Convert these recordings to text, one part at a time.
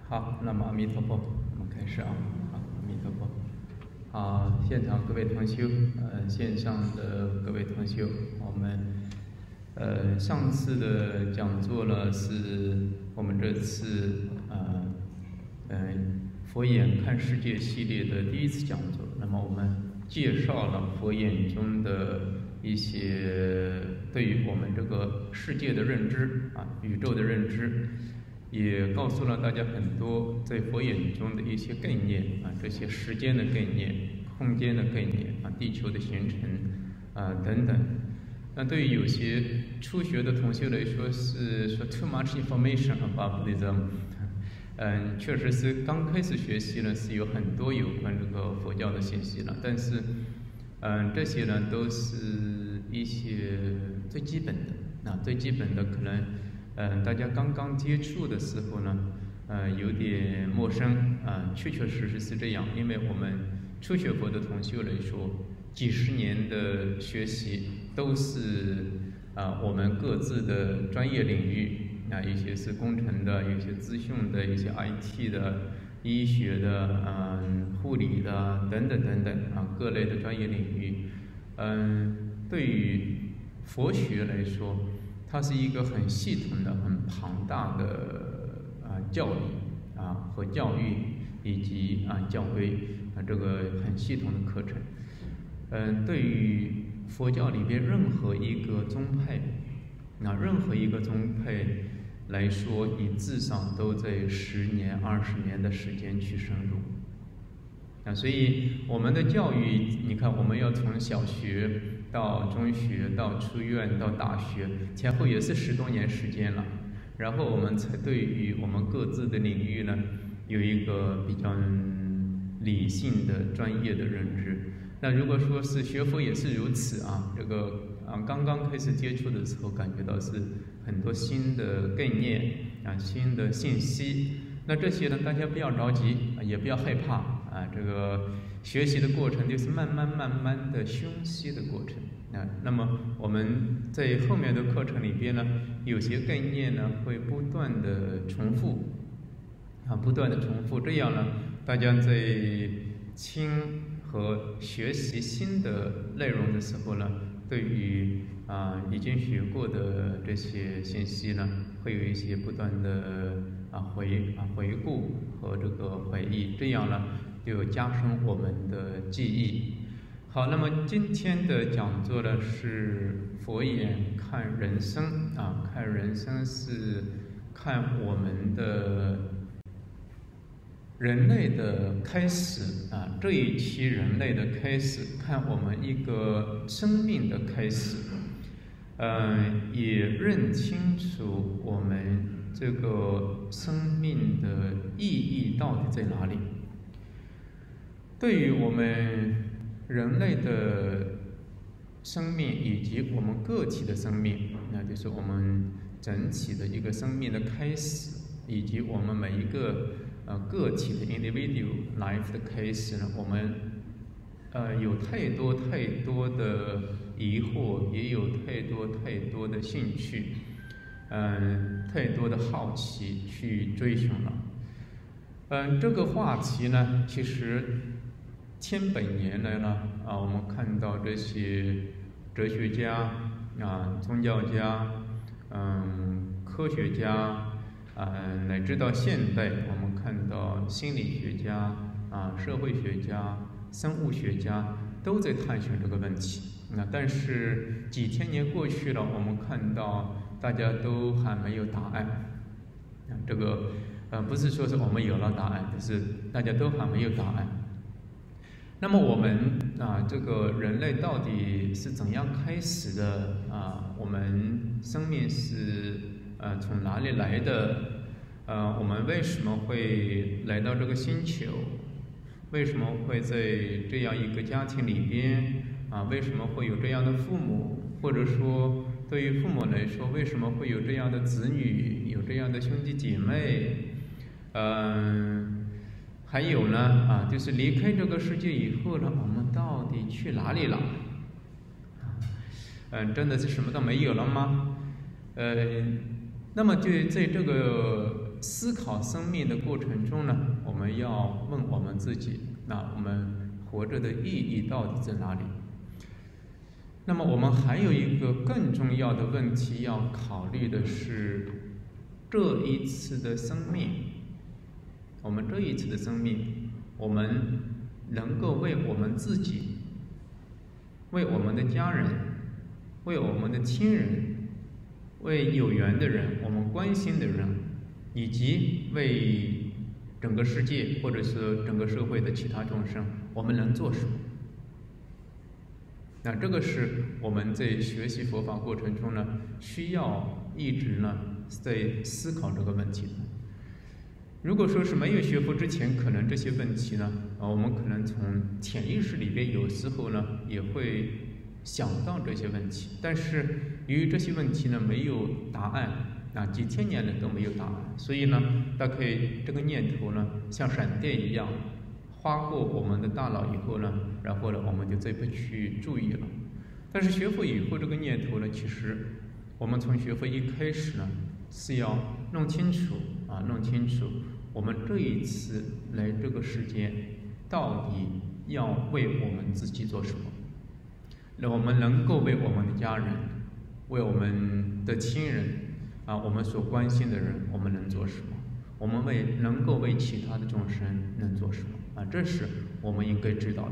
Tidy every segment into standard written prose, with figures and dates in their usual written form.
好，那么阿弥陀佛，我们开始啊。好，阿弥陀佛。现场各位同修，线上的各位同修，我们上次的讲座呢是我们这次佛眼看世界系列的第一次讲座。那么我们介绍了佛眼中的一些对于我们这个世界的认知宇宙的认知。也告诉了大家很多在佛眼中的一些概念这些时间的概念、空间的概念地球的形成等等。那对于有些初学的同学来说，是说 too much information about Buddhism。确实是刚开始学习呢，是有很多有关这个佛教的信息了，但是这些呢都是一些最基本的最基本的可能。大家刚刚接触的时候呢，有点陌生确确实实是这样。因为我们初学佛的同修来说，几十年的学习都是我们各自的专业领域一些是工程的，有些资讯的，一些 IT 的、医学的、护理的等等等等各类的专业领域。对于佛学来说，它是一个很系统的、很庞大的教理和教育以及教规这个很系统的课程。对于佛教里边任何一个宗派，任何一个宗派来说，你至少都在10年、20年的时间去深入。所以我们的教育，你看，我们要从小学到中学到出院到大学，前后也是10多年时间了。然后我们才对于我们各自的领域呢，有一个比较理性的专业的认知。那如果说是学佛也是如此这个刚刚开始接触的时候，感觉到是很多新的概念新的信息。那这些呢，大家不要着急也不要害怕这个学习的过程就是慢慢的熏习的过程那么我们在后面的课程里边呢，有些概念呢会不断的重复这样呢，大家在听和学习新的内容的时候呢，对于已经学过的这些信息呢，会有一些不断的回顾和这个回忆，这样呢就加深我们的记忆。好，那么今天的讲座呢是佛眼看人生看人生是看我们的人类的开始这一期人类的开始，看我们一个生命的开始，也认清楚我们这个生命的意义到底在哪里。对于我们人类的生命以及我们个体的生命，那就是我们整体的一个生命的开始，以及我们每一个个体的 individual life 的开始呢，我们有太多的疑惑，也有太多的兴趣，太多的好奇去追寻了。这个话题呢，其实千百年来呢我们看到这些哲学家宗教家科学家乃至到现代，我们看到心理学家社会学家、生物学家都在探寻这个问题。但是几千年过去了，我们看到大家都还没有答案。这个不是说是我们有了答案，就是大家都还没有答案。那么我们这个人类到底是怎样开始的我们生命是从哪里来的？我们为什么会来到这个星球？为什么会在这样一个家庭里边为什么会有这样的父母？或者说对于父母来说，为什么会有这样的子女，有这样的兄弟姐妹？还有呢就是离开这个世界以后呢，我们到底去哪里了？真的是什么都没有了吗？那么就在这个思考生命的过程中呢，我们要问我们自己，那我们活着的意义到底在哪里？那么我们还有一个更重要的问题要考虑的是，这一次的生命，我们这一次的生命，我们能够为我们自己、为我们的家人、为我们的亲人、为有缘的人、我们关心的人，以及为整个世界或者是整个社会的其他众生，我们能做什么？那这个是我们在学习佛法过程中呢，需要一直呢在思考这个问题的。如果说是没有学佛之前，可能这些问题呢，我们可能从潜意识里边有时候呢也会想到这些问题，但是由于这些问题呢没有答案，几千年来都没有答案，所以呢，大概这个念头呢像闪电一样划过我们的大脑以后呢，然后呢我们就再不去注意了。但是学佛以后，这个念头呢，其实我们从学佛一开始呢是要弄清楚我们这一次来这个世界到底要为我们自己做什么。那我们能够为我们的家人、为我们的亲人我们所关心的人，我们能做什么？我们能够为其他的众生能做什么？这是我们应该知道的。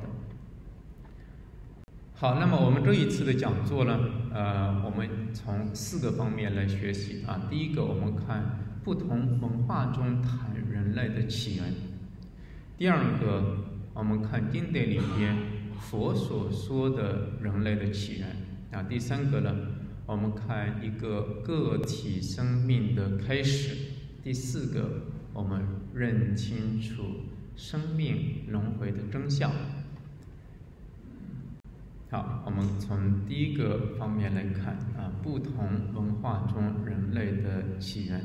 好，那么我们这一次的讲座呢，我们从4个方面来学习第一个，我们看不同文化中谈人类的起源；第二个，我们看经典里边佛所说的人类的起源；第三个呢，我们看一个个体生命的开始；第4个，我们认清楚生命轮回的真相。好，我们从第一个方面来看不同文化中人类的起源。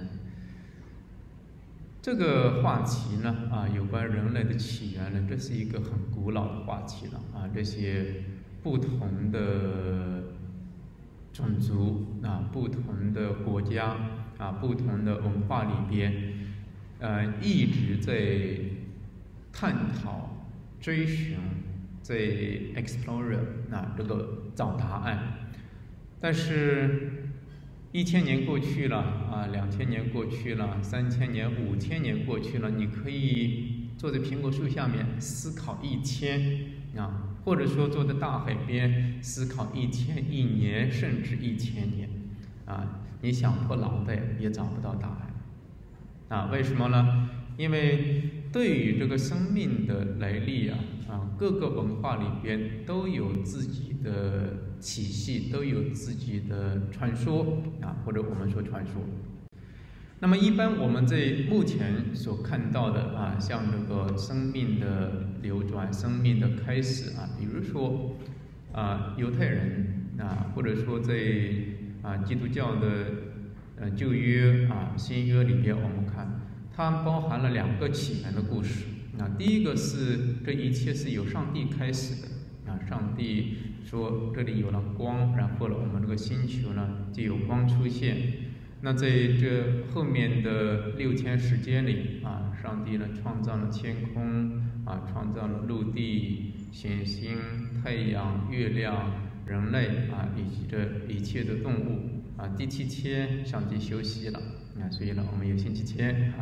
这个话题呢有关人类的起源呢，这是一个很古老的话题了这些不同的种族不同的国家不同的文化里边一直在探讨、追寻、在 explore 这个找答案。但是1000年过去了2000年过去了3000年、5000年过去了，你可以坐在苹果树下面思考1天或者说坐在大海边思考1天、1年，甚至1000年你想破脑袋也找不到答案为什么呢？因为对于这个生命的来历各个文化里边都有自己的体系，都有自己的传说或者我们说传说。那么一般我们在目前所看到的像这个生命的流转、生命的开始比如说犹太人或者说在基督教的旧约新约里边，我们看它包含了2个起源的故事第一个是这一切是由上帝开始的上帝说这里有了光，然后呢我们这个星球呢就有光出现。那在这后面的6天时间里上帝呢创造了天空创造了陆地、行星、太阳、月亮、人类以及这一切的动物第7天上帝休息了所以呢我们有星期天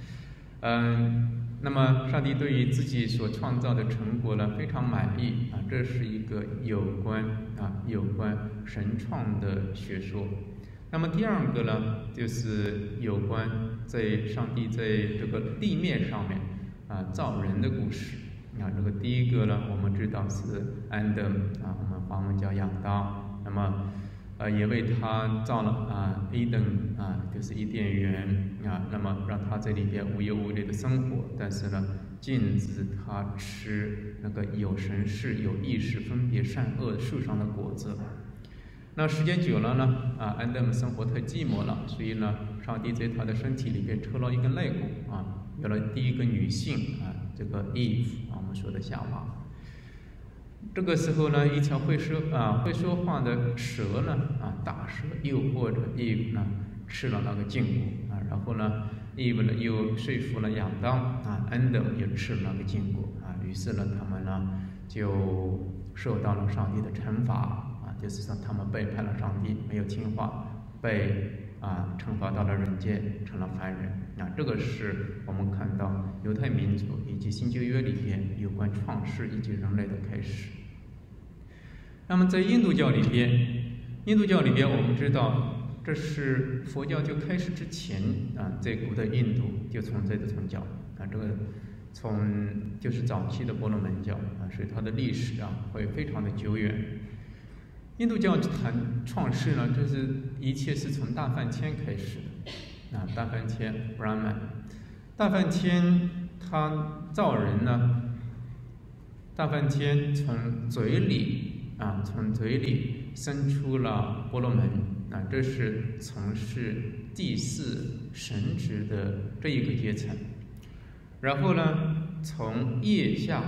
那么上帝对于自己所创造的成果呢非常满意这是一个有关神创的学说。那么第2个呢，就是有关在上帝在这个地面上面造人的故事这个第一个呢，我们知道是安德我们华文叫亚当，那么也为他造了伊登就是伊甸园那么让他在里边无忧无虑的生活，但是呢禁止他吃那个有神识、有意识分别善恶树上的果子。那时间久了呢安德姆生活太寂寞了，所以呢上帝在他的身体里边抽了一根肋骨有了第一个女性这个 Eve 我们说的夏娃。这个时候呢，一条会说话的蛇呢大蛇诱惑着 Eve 呢吃了那个禁果然后呢 Eve 呢又说服了亚当Adam 也吃了那个禁果于是呢他们呢就受到了上帝的惩罚就是说他们背叛了上帝，没有听话，被惩罚到了人间，成了凡人这个是我们看到犹太民族以及新旧约里边有关创世以及人类的开始。那么在印度教里边我们知道这是佛教就开始之前在古代印度就存在的宗教这个就是早期的婆罗门教所以它的历史会非常的久远。印度教谈创世呢，就是一切是从大梵天开始的大梵天 Brahman， 大梵天他造人呢，大梵天从嘴里生出了婆罗门这是从事祭祀神职的这一个阶层。然后呢，从腋下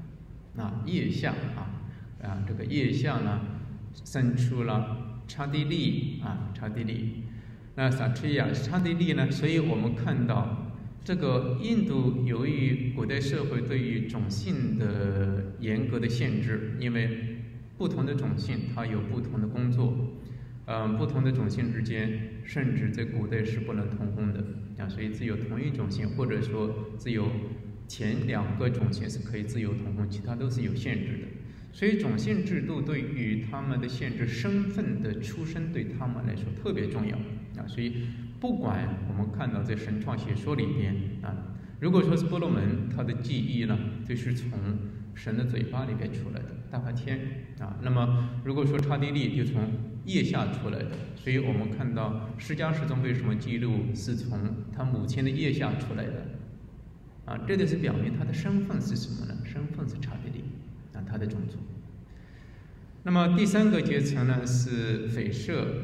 这个腋下呢生出了刹帝利那萨提亚刹帝利呢，所以我们看到这个印度由于古代社会对于种姓的严格的限制，因为不同的种姓它有不同的工作，不同的种姓之间甚至在古代是不能通婚的所以只有同一种姓，或者说只有前2个种姓是可以自由通婚，其他都是有限制的。所以种姓制度对于他们的限制，身份的出身对他们来说特别重要所以不管我们看到在神创学说里边如果说是婆罗门，他的记忆呢就是从神的嘴巴里边出来的大梵天那么如果说刹帝利就从腋下出来的，所以我们看到释迦世宗为什么记录是从他母亲的腋下出来的这就是表明他的身份是什么呢？身份是刹帝利他的种族。那么第3个阶层呢是吠舍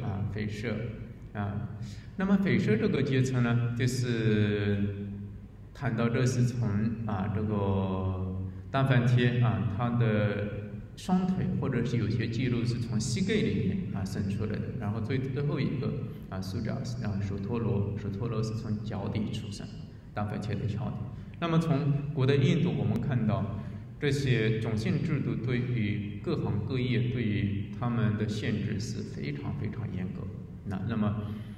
那么吠舍这个阶层呢，就是谈到这是从这个大梵天他的双腿，或者是有些记录是从膝盖里面生出来的。然后最后一个苏扎首陀罗是从脚底出生，大梵天的脚底。那么从古代印度我们看到这些种姓制度对于各行各业对于他们的限制是非常非常严格那么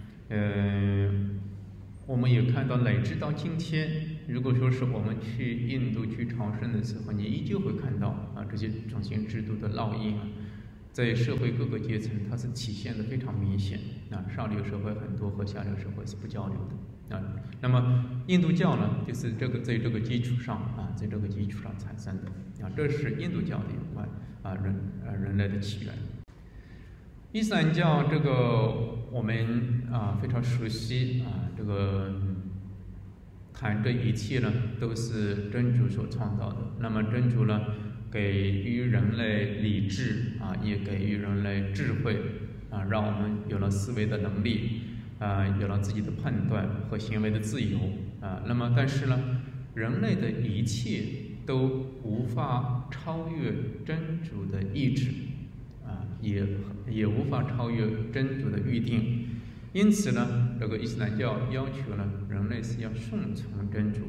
我们也看到乃至到今天，如果说是我们去印度去朝圣的时候，你依旧会看到这些种姓制度的烙印在社会各个阶层它是体现的非常明显上流社会很多和下流社会是不交流的那么印度教呢，就是在这个基础上产生的这是印度教的有关人类的起源。伊斯兰教这个我们非常熟悉这个谈这一切呢都是真主所创造的。那么真主呢给予人类理智也给予人类智慧让我们有了思维的能力有了自己的判断和行为的自由那么但是呢，人类的一切都无法超越真主的意志也无法超越真主的预定。因此呢，这个伊斯兰教要求呢，人类是要顺从真主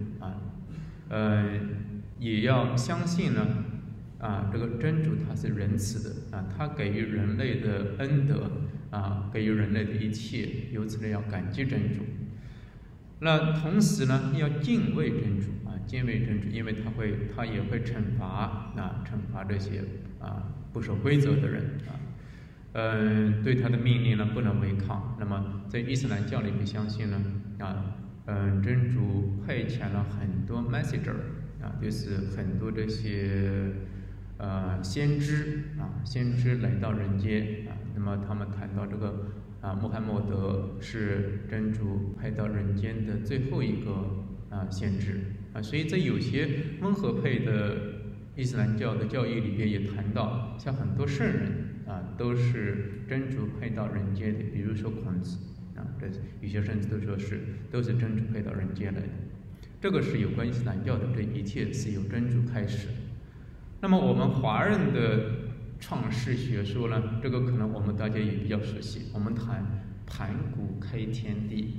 也要相信呢这个真主他是仁慈的他给予人类的恩德给予人类的一切，由此呢要感激真主。那同时呢，要敬畏真主敬畏真主，因为他也会惩罚这些不守规则的人对他的命令呢不能违抗。那么在伊斯兰教里面相信呢真主派遣了很多 messenger 就是很多这些先知来到人间那么他们谈到这个穆罕默德是真主派到人间的最后一个先知所以在有些温和派的伊斯兰教的教义里边也谈到，像很多圣人都是真主派到人间的，比如说孔子这有些甚至都是真主派到人间来的。这个是有关伊斯兰教的，这一切是由真主开始。那么我们华人的创世学说呢，这个可能我们大家也比较熟悉。我们谈盘古开天地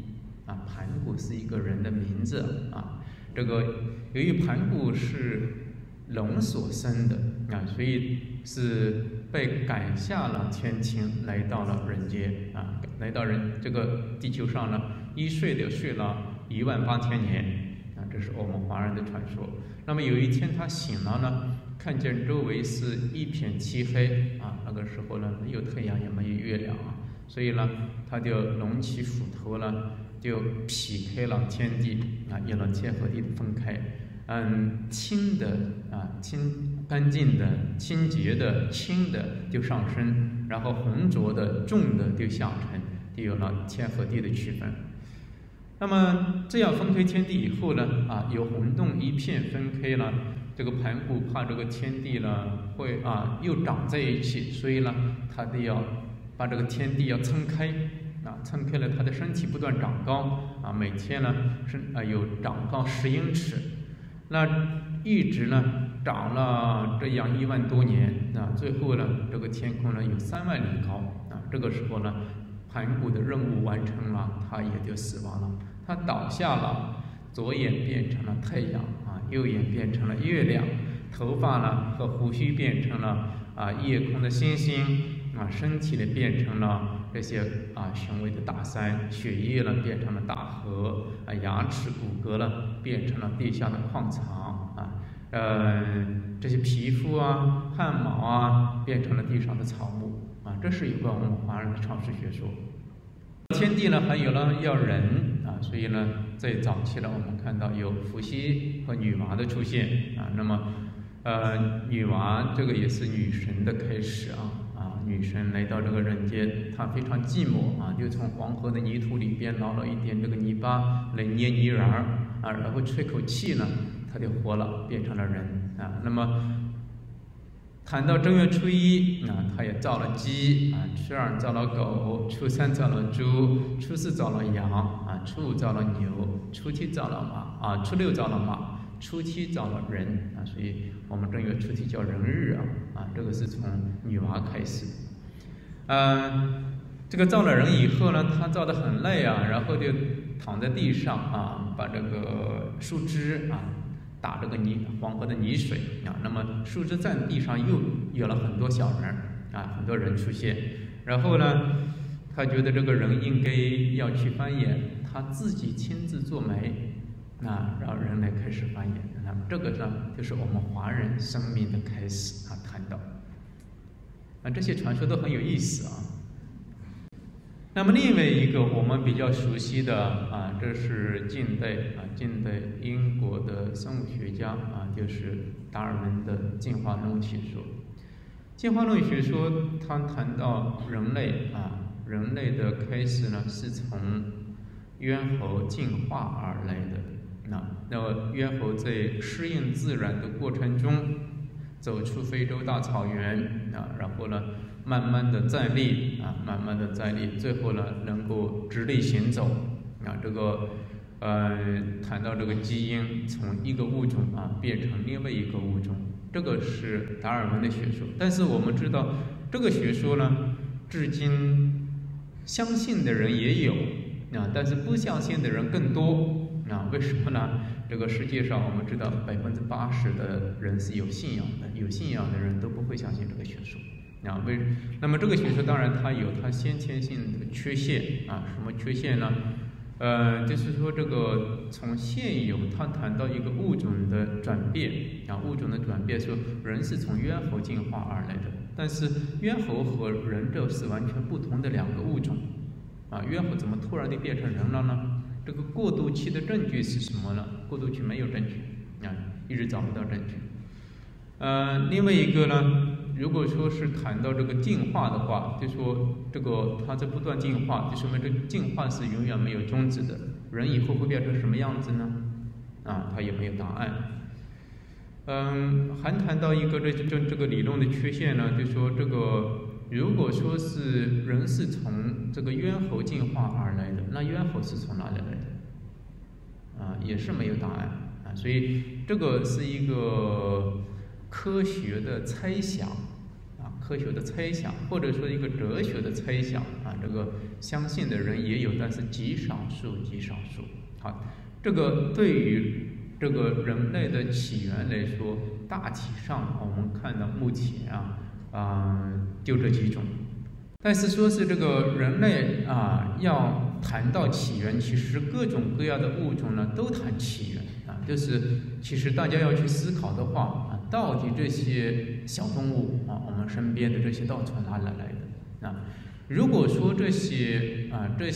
盘古是一个人的名字这个由于盘古是龙所生的所以是被赶下了天庭，来到了人间来到这个地球上呢，一睡就睡了18000年这是我们华人的传说。那么有一天他醒了呢，看见周围是一片漆黑那个时候呢，没有太阳也没有月亮所以呢，他就隆起斧头呢，就劈开了天地有了天和地的分开。清的干净的、清洁的、轻的就上升，然后浑浊的、重的就下沉，就有了天和地的区分。那么这样分开天地以后呢，有混沌一片分开了。这个盘古怕这个天地呢会又长在一起，所以呢，他得要把这个天地要撑开撑开了，他的身体不断长高每天呢有长高10英尺。那一直呢长了这样1万多年最后呢，这个天空呢有3万里高这个时候呢，盘古的任务完成了，他也就死亡了。他倒下了，左眼变成了太阳右眼变成了月亮，头发呢和胡须变成了夜空的星星身体呢变成了这些雄伟的大山，血液呢变成了大河牙齿骨骼呢变成了地下的矿场这些皮肤汗毛变成了地上的草木这是有关我们华人的常识学说。天地呢还有呢要人所以呢在早期呢我们看到有伏羲和女娲的出现那么女娲这个也是女神的开始女神来到这个人间，她非常寂寞就从黄河的泥土里边捞了一点这个泥巴来捏泥人然后吹口气呢，她就活了，变成了人那么谈到正月初一她也造了鸡初2造了狗，初3造了猪，初4造了羊初5造了牛，初7造了马初6造了马，初7造了人所以我们正月初7叫人日这个是从女娲开始。这个造了人以后呢，他造得很累然后就躺在地上把这个树枝打这个黄河的泥水那么树枝在地上又有了很多小人很多人出现。然后呢，他觉得这个人应该要去繁衍，他自己亲自做媒让人类开始繁衍。那么这个呢，就是我们华人生命的开始谈到这些传说都很有意思那么另外一个我们比较熟悉的这是近代英国的生物学家就是达尔文的进化论学说。进化论学说他谈到人类的开始呢是从猿猴进化而来的那么猿猴在适应自然的过程中走出非洲大草原然后呢慢慢的站立最后呢能够直立行走这个谈到这个基因从一个物种变成另外一个物种，这个是达尔文的学说。但是我们知道这个学说呢至今相信的人也有但是不相信的人更多为什么呢？这个世界上我们知道80%的人是有信仰的，有信仰的人都不会相信这个学说那么这个学说当然它有它先天性的缺陷什么缺陷呢？就是说这个从现有它谈到一个物种的转变物种的转变，说人是从猿猴进化而来的，但是猿猴和人这是完全不同的2个物种猿猴怎么突然就变成人了呢？这个过渡期的证据是什么呢？过渡期没有证据一直找不到证据。另外一个呢，如果说是谈到这个进化的话，就说这个它在不断进化，就说明这进化是永远没有终止的。人以后会变成什么样子呢？它也没有答案。还谈到一个这个理论的缺陷呢，就说这个如果说是人是从这个猿猴进化而来的，那猿猴是从哪里来的？也是没有答案所以这个是一个科学的猜想科学的猜想，或者说一个哲学的猜想啊，这个相信的人也有，但是极少数，极少数。好，这个对于这个人类的起源来说，大体上我们看到目前就这几种。但是说是这个人类要谈到起源，其实各种各样的物种呢都谈起源啊，就是其实大家要去思考的话到底这些小动物我们身边的这些到从哪里来的啊？如果说这些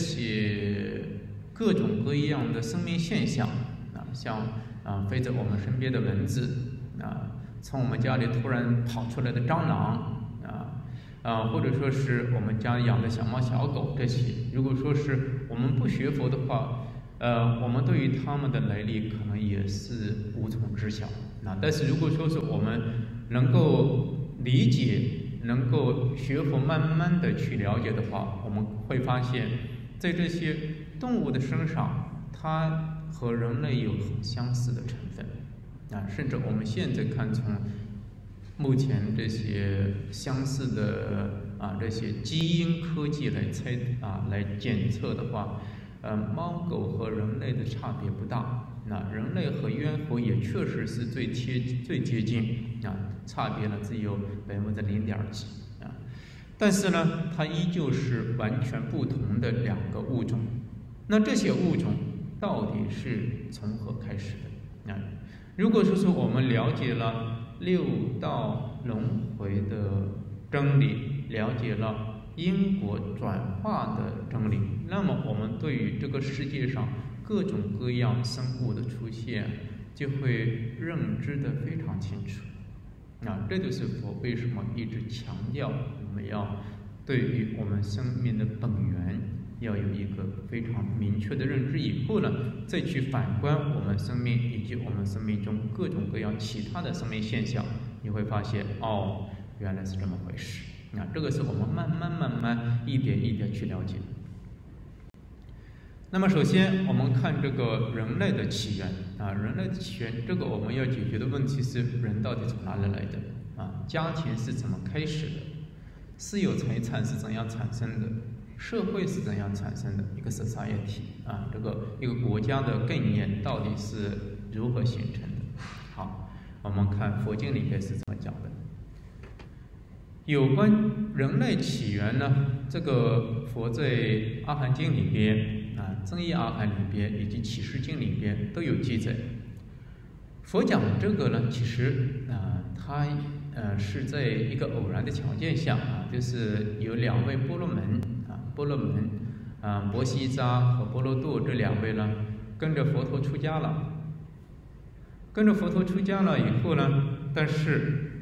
各种各样的生命现象像飞在我们身边的蚊子从我们家里突然跑出来的蟑螂或者说是我们家养的小猫小狗这些，如果说是我们不学佛的话，我们对于他们的来历可能也是无从知晓但是如果说是我们能够理解，能够学佛，慢慢的去了解的话，我们会发现，在这些动物的身上，它和人类有很相似的成分甚至我们现在看从目前这些相似的这些基因科技来检测的话，猫狗和人类的差别不大。人类和猿猴也确实是最接近差别呢只有0.几但是呢，它依旧是完全不同的两个物种。那这些物种到底是从何开始的如果说是我们了解了六道轮回的真理，了解了因果转化的真理，那么我们对于这个世界上各种各样生物的出现就会认知得非常清楚这就是佛为什么一直强调我们要对于我们生命的本源要有一个非常明确的认知，以后呢再去反观我们生命以及我们生命中各种各样其他的生命现象，你会发现原来是这么回事这个是我们慢慢一点一点去了解。那么首先我们看这个人类的起源人类的起源，这个我们要解决的问题是人到底从哪里来的家庭是怎么开始的，私有财产是怎样产生的，社会是怎样产生的，一个 society 这个一个国家的概念到底是如何形成的。好，我们看佛经里面是怎么讲的。有关人类起源呢，这个佛在阿含经里边增一阿含里边以及启示经里边都有记载。佛讲这个呢，其实它是在一个偶然的条件下就是有两位波罗门波西扎和波罗度这两位呢，跟着佛陀出家了。跟着佛陀出家了以后呢，但是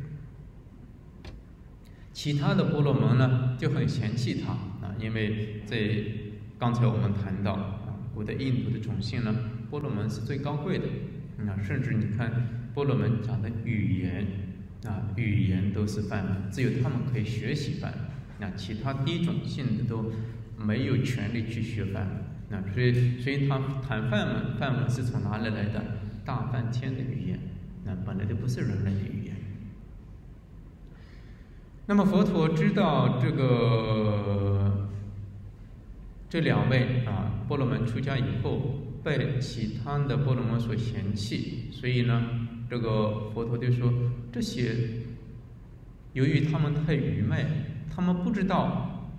其他的波罗门呢就很嫌弃他因为在刚才我们谈到古代印度的种姓呢，波罗门是最高贵的甚至你看波罗门讲的语言都是梵文，只有他们可以学习梵文其他低种姓的都没有权利去学梵文所以他谈梵文是从哪里来的？大梵天的语言本来就不是人类的语言。那么佛陀知道这两位波罗门出家以后被其他的波罗门所嫌弃，所以呢这个佛陀就说，这些由于他们太愚昧，他们不知道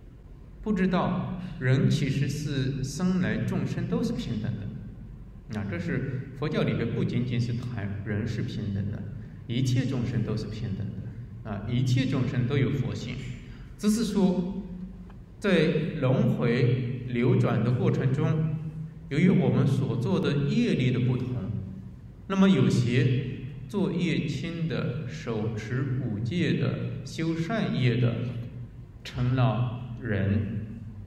人其实是生来众生都是平等的这是佛教里面不仅仅是谈人是平等的，一切众生都是平等的一切众生都有佛性，只是说在轮回流转的过程中，由于我们所做的业力的不同，那么有些做业轻的、手持五戒的、修善业的成了人，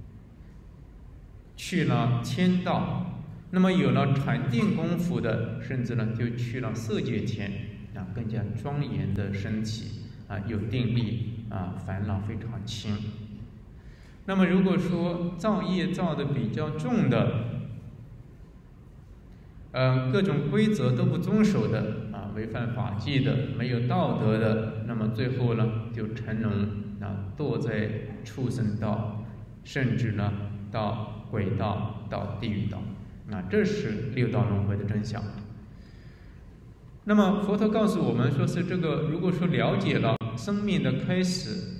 去了天道，那么有了禅定功夫的，甚至呢就去了色界天更加庄严的身体有定力烦恼非常轻。那么如果说造业造的比较重的， 各种规则都不遵守的啊，违反法纪的，没有道德的，那么最后呢，就成龙啊，堕在畜生道，甚至呢到鬼道、到地狱道啊，这是六道轮回的真相。那么佛陀告诉我们说是这个，如果说了解了生命的开始，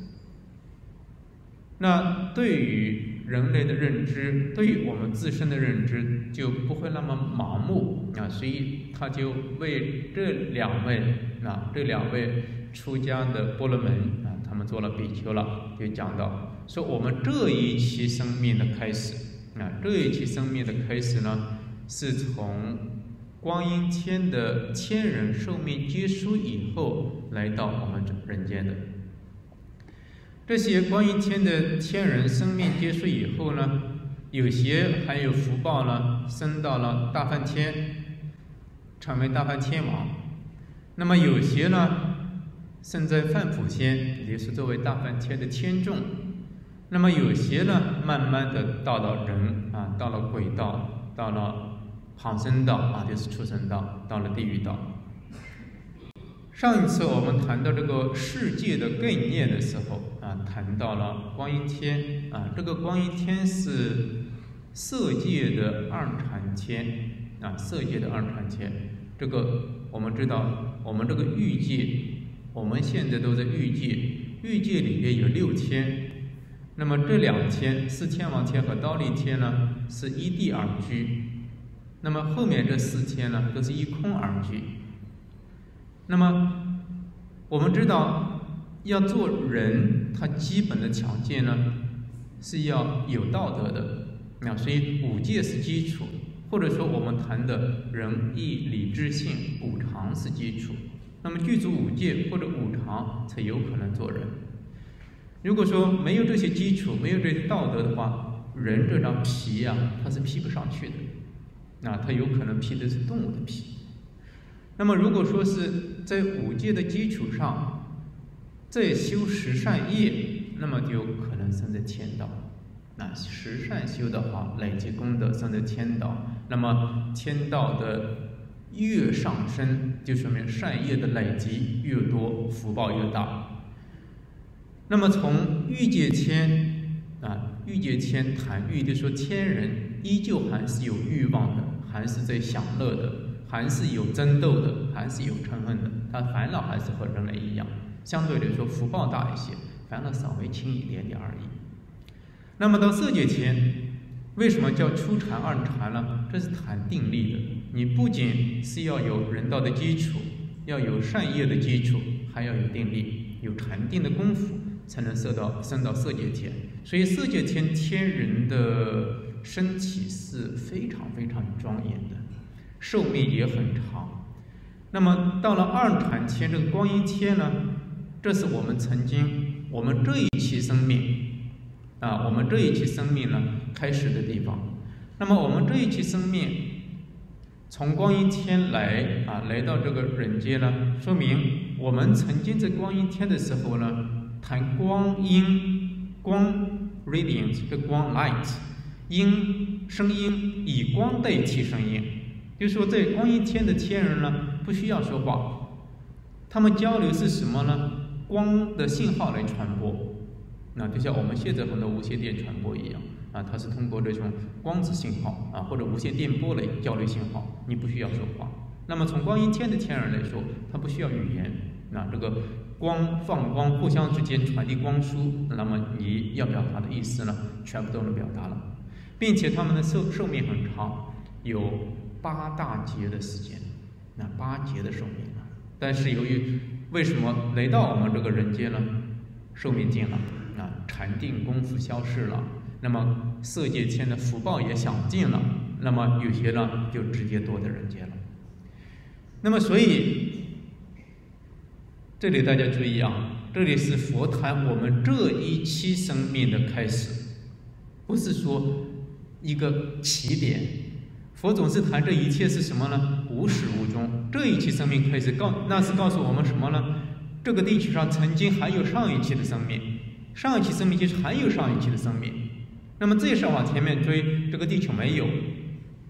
那对于人类的认知，对于我们自身的认知就不会那么盲目啊，所以他就为这两位出家的婆罗门啊，他们做了比丘了，就讲到说我们这一期生命的开始啊，这一期生命的开始呢，是从光阴天的天人寿命结束以后来到我们人间的。这些光阴天的天人生命结束以后呢，有些还有福报呢，升到了大梵天，成为大梵天王。那么有些呢，生在梵普天，也是作为大梵天的天众。那么有些呢，慢慢的到了人啊，到了鬼道，到了旁生道啊，就是畜生道，到了地狱道。上一次我们谈到这个世界的概念的时候啊，谈到了光阴天啊，这个光阴天是色界的二禅天啊，色界的二禅天。这个我们知道，我们这个欲界，我们现在都在欲界，欲界里面有6天。那么这2天，四天王天和忉利天呢，是依地而居。那么后面这4天呢，都是依空而居。那么我们知道，要做人，他基本的条件呢，是要有道德的。那所以5戒是基础，或者说我们谈的仁义礼智信5常是基础。那么具足5戒或者5常，才有可能做人。如果说没有这些基础，没有这些道德的话，人这张皮啊，它是披不上去的。那它有可能披的是动物的皮。那么如果说是在5戒的基础上再修10善业，那么就可能生在天道。那10善修的话，累积功德生在天道。那么天道的越上升，就说明善业的累积越多，福报越大。那么从欲界天啊，欲界天谈欲，就说天人依旧还是有欲望的，还是在享乐的，还是有争斗的，还是有嗔恨的，他烦恼还是和人类一样，相对来说福报大一些，烦恼稍微轻一点点而已。那么到色界天，为什么叫初禅二禅呢？这是谈定力的，你不仅是要有人道的基础，要有善业的基础，还要有定力，有禅定的功夫，才能升到色界天。所以色界天天人的身体是非常非常庄严的，寿命也很长。那么到了二禅天，这个光阴天呢，这是我们这一期生命啊，我们这一期生命呢开始的地方。那么我们这一期生命从光阴天来到这个人间呢，说明我们曾经在光阴天的时候呢，谈光阴，光 radiance 这个光 light， 声音以光代替声音，就是说在光阴天的天人呢，不需要说话，他们交流是什么呢？光的信号来传播。那就像我们现在很多无线电传播一样啊，它是通过这种光子信号啊或者无线电波来交流信号，你不需要说话。那么从光阴天的天人来说，他不需要语言，那这个放光互相之间传递光束，那么你要表达的意思呢，全部都能表达了，并且他们的寿命很长，有8大劫的时间，那8劫的寿命了。但是由于为什么来到我们这个人间呢？寿命尽了。禅定功夫消失了，那么色界天的福报也享尽了，那么有些呢就直接堕在人间了。那么所以这里大家注意啊，这里是佛谈我们这一期生命的开始，不是说一个起点。佛总是谈这一切是什么呢？无始无终。这一期生命开始那是告诉我们什么呢？这个地球上曾经还有上一期的生命，上一期生命就是还有上一期的生命。那么再上往前面追，这个地球没有，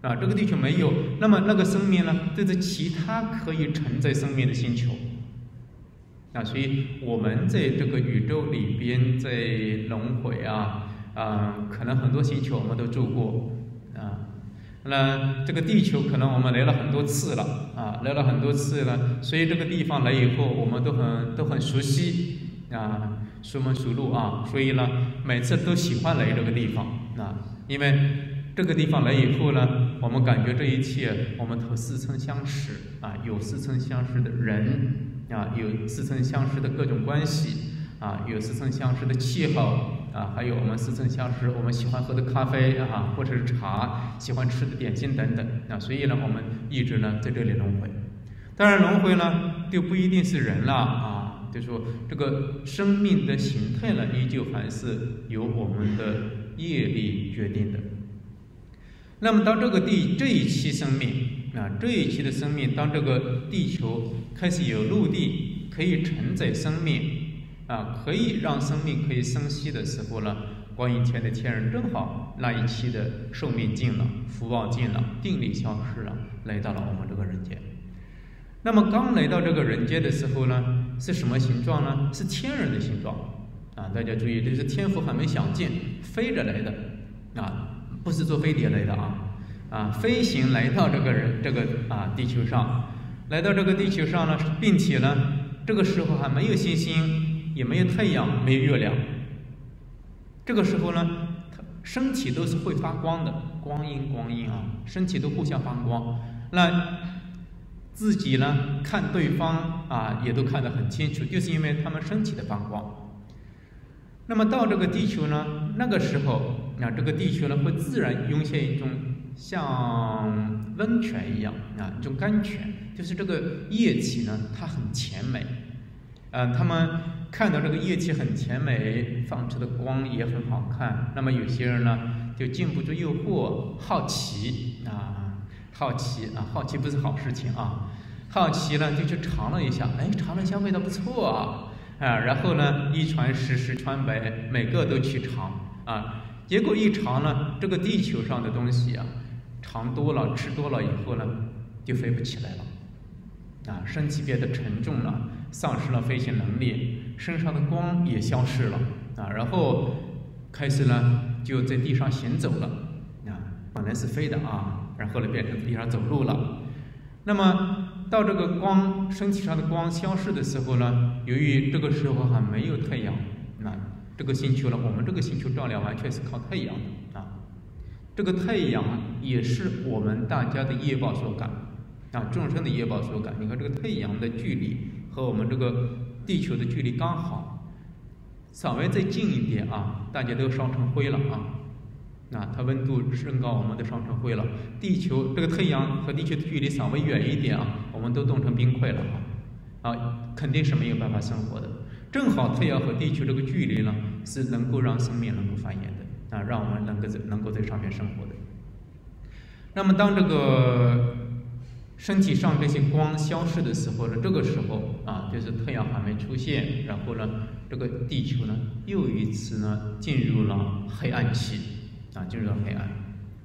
啊，这个地球没有，那么那个生命呢，就是其他可以承载生命的星球。啊，所以我们在这个宇宙里边，在轮回可能很多星球我们都住过啊。那这个地球可能我们来了很多次了来了很多次了，所以这个地方来以后，我们都很熟悉熟门熟路所以呢，每次都喜欢来这个地方因为这个地方来以后呢，我们感觉这一切我们都似曾相识有似曾相识的人有似曾相识的各种关系有似曾相识的气候还有我们似曾相识我们喜欢喝的咖啡或者是茶，喜欢吃的点心等等所以呢，我们一直呢在这里轮回。当然，轮回呢就不一定是人了就是说这个生命的形态呢，依旧还是由我们的业力决定的。那么当这一期生命这一期的生命，当这个地球开始有陆地可以承载生命可以让生命可以生息的时候呢，光以前的天人正好那一期的寿命尽了，福报尽了，定力消失了，来到了我们这个人间。那么刚来到这个人间的时候呢，是什么形状呢？是天人的形状大家注意，这是天福还没享尽，飞着来的不是坐飞碟来的飞行来到这个地球上，来到这个地球上呢，并且呢，这个时候还没有星星，也没有太阳，没有月亮。这个时候呢，身体都是会发光的，光阴身体都互相发光。那自己呢，看对方也都看得很清楚，就是因为他们身体的发光。那么到这个地球呢，那个时候这个地球呢，会自然涌现一种像温泉一样一种甘泉，就是这个液体呢，它很甜美他们看到这个液体很甜美，放出的光也很好看。那么有些人呢，就禁不住诱惑，好奇好奇不是好事情好奇呢就去尝了一下，尝了一下味道不错然后呢一传十，十传百，每个都去尝结果一尝呢，这个地球上的东西尝多了吃多了以后呢，就飞不起来了身体变得沉重了，丧失了飞行能力，身上的光也消失了然后开始呢就在地上行走了本来是飞的然后呢变成地上走路了。那么到这个身体上的光消失的时候呢，由于这个时候还没有太阳这个星球呢，我们这个星球照亮完全是靠太阳的这个太阳也是我们大家的业报所感众生的业报所感。你看这个太阳的距离和我们这个地球的距离刚好，稍微再近一点大家都烧成灰了它温度升高，我们都烧成灰了。地球这个太阳和地球的距离稍微远一点我们都冻成冰块了肯定是没有办法生活的。正好太阳和地球这个距离呢，是能够让生命能够繁衍的让我们能够在上面生活的。那么当这个身体上这些光消失的时候呢，这个时候就是太阳还没出现，然后呢这个地球呢又一次呢进入了黑暗期进入了黑暗。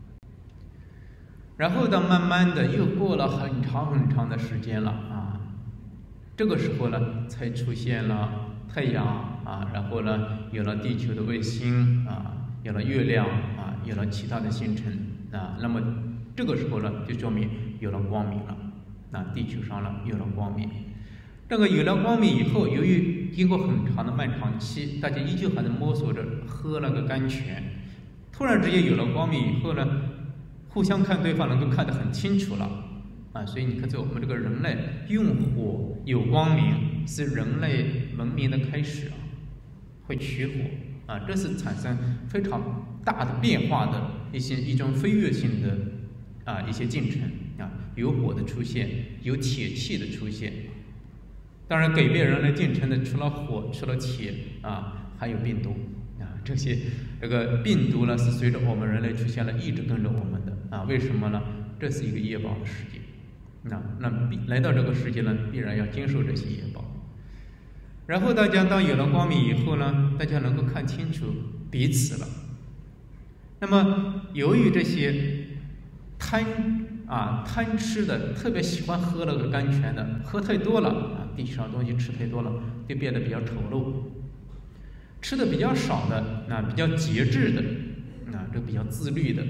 然后到慢慢的又过了很长很长的时间了这个时候呢才出现了太阳然后呢有了地球的卫星有了月亮有了其他的星辰那么这个时候呢就说明有了光明了地球上呢有了光明。这个有了光明以后，由于经过很长的漫长期，大家依旧还在摸索着喝那个甘泉，突然之间有了光明以后呢，互相看对方能够看得很清楚了所以你看，在我们这个人类用火有光明是人类文明的开始会取火这是产生非常大的变化的一种飞跃性的一些进程有火的出现，有铁器的出现。当然改变人类进程的除了火，除了铁还有病毒这个病毒呢是随着我们人类出现了，一直跟着我们的为什么呢？这是一个业报的世界那来到这个世界呢，必然要经受这些业报。然后大家当有了光明以后呢，大家能够看清楚彼此了。那么由于这些贪吃的，特别喜欢喝那个甘泉的，喝太多了啊，地上东西吃太多了，就变得比较丑陋。吃的比较少的，比较节制的，这比较自律的，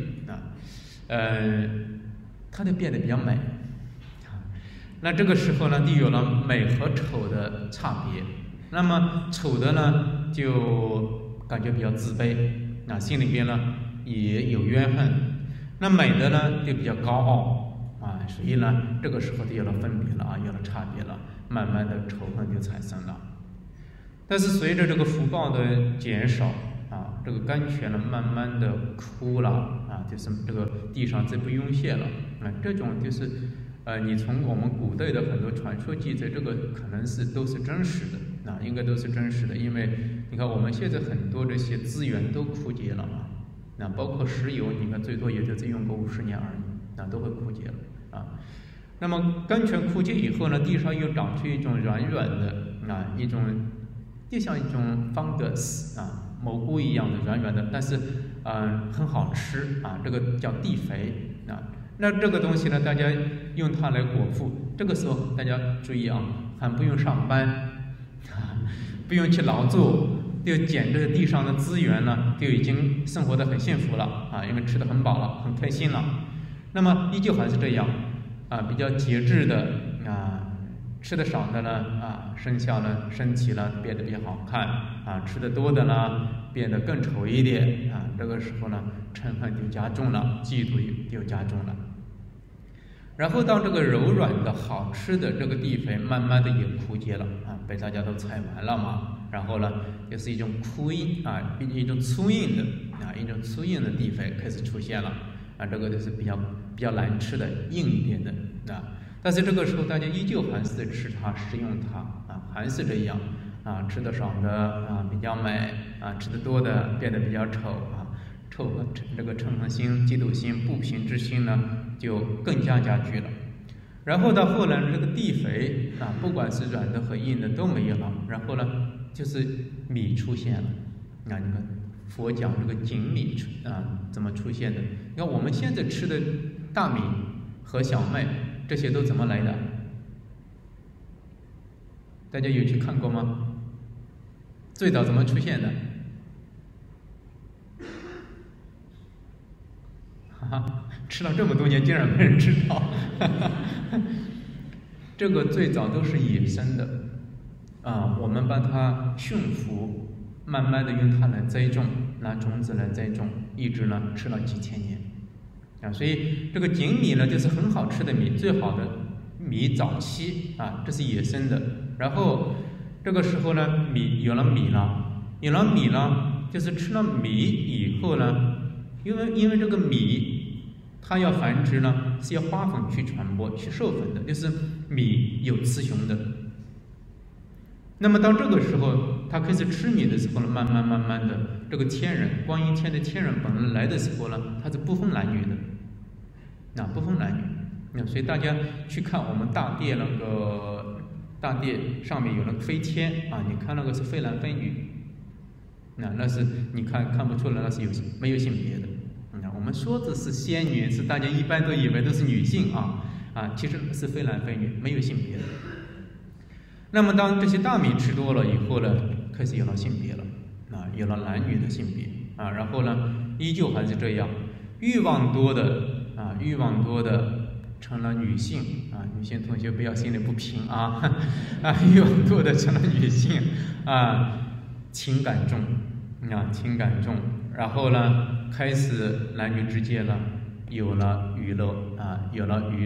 它就变得比较美。那这个时候呢，就有了美和丑的差别。那么丑的呢，就感觉比较自卑，心里边呢也有怨恨。那美的呢，就比较高傲所以呢，这个时候就有了分别了有了差别了，慢慢的仇恨就产生了。但是随着这个福报的减少这个甘泉呢，慢慢的枯了就是这个地上就不涌现了这种就是你从我们古代的很多传说记载，这个可能都是真实的应该都是真实的，因为你看我们现在很多这些资源都枯竭了包括石油，你看最多也就再用个50年而已都会枯竭了那么甘泉枯竭以后呢，地上又长出一种软软的一种就像一种 fungus 蘑菇一样的软软的，但是很好吃这个叫地肥那这个东西呢，大家用它来果腹。这个时候大家注意还不用上班不用去劳作，就捡这个地上的资源呢，就已经生活得很幸福了因为吃得很饱了，很开心了。那么依旧还是这样比较节制的吃的少的呢生肖呢身体呢变得比较好看吃的多的呢变得更丑一点这个时候呢嗔恨就加重了，嫉妒就加重了。然后当这个柔软的好吃的这个地肥慢慢的也枯竭了被大家都采完了嘛，然后呢就是一种枯硬一种粗硬的一种粗硬的地肥开始出现了这个就是比较难吃的硬一点的但是这个时候大家依旧还是吃它食用它还是这样吃的少的比较美吃的多的变得比较丑这个嗔恨心、嫉妒心、不平之心呢就更加加剧了。然后到后来这个地肥不管是软的和硬的都没有了，然后呢就是米出现了你看佛讲这个粳米怎么出现的？你看我们现在吃的大米和小麦这些都怎么来的？大家有去看过吗？最早怎么出现的？吃了这么多年竟然没人知道这个最早都是野生的我们把它驯服，慢慢的用它来栽种，拿种子来栽种，一直呢吃了几千年所以这个粳米呢就是很好吃的米，最好的米早期这是野生的。然后这个时候呢有了米了，就是吃了米以后呢，因为这个米它要繁殖呢是要花粉去传播去授粉的，就是米有雌雄的。那么当这个时候它开始吃米的时候呢，慢慢的这个观音天的天人本来的时候呢，它是不分男女的不分男女所以大家去看我们大殿大殿上面有那个飞天你看那个是非男非女那是你看不出来，那是没有性别的我们说的是仙女，是大家一般都以为都是女性其实是非男非女，没有性别的。那么当这些大米吃多了以后呢，开始有了性别了有了男女的性别然后呢依旧还是这样，欲望多的成了女性女性同学不要心里不平欲望多的成了女性情感重然后呢开始男女之间呢有了娱乐有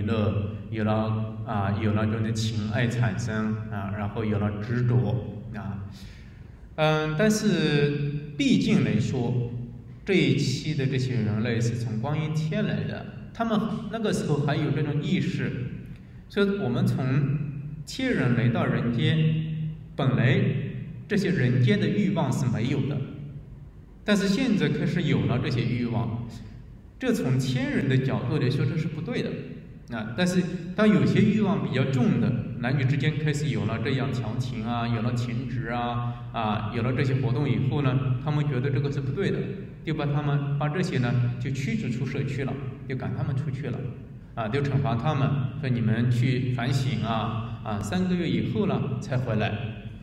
了这种情爱产生然后有了执着但是毕竟来说，这一期的这些人类是从观音天来的，他们那个时候还有这种意识，所以我们从天人来到人间，本来这些人间的欲望是没有的，但是现在开始有了这些欲望，这从天人的角度来说这是不对的但是当有些欲望比较重的男女之间开始有了这样调情有了情执有了这些活动以后呢，他们觉得这个是不对的就把这些呢就驱逐出社区了，就赶他们出去了，就惩罚他们，说你们去反省3个月以后了才回来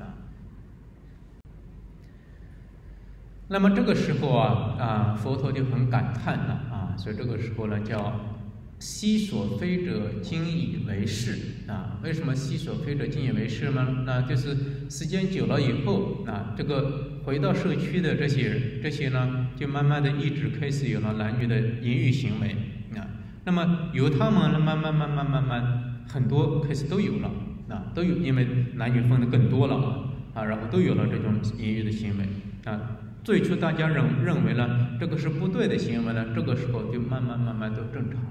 那么这个时候佛陀就很感叹了所以这个时候呢叫昔所非者今以为是为什么昔所非者今以为是呢？那就是时间久了以后这个回到社区的这些呢，就慢慢的一直开始有了男女的淫欲行为那么由他们呢慢慢很多开始都有了都有，因为男女分的更多了然后都有了这种淫欲的行为最初大家认为呢这个是不对的行为呢，这个时候就慢慢都正常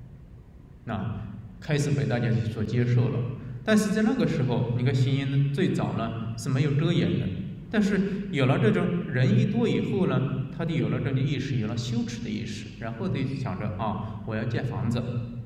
开始被大家所接受了。但是在那个时候，你看行淫最早呢是没有遮掩的，但是有了这种人一多以后呢，他就有了这种意识，有了羞耻的意识，然后就想着我要建房子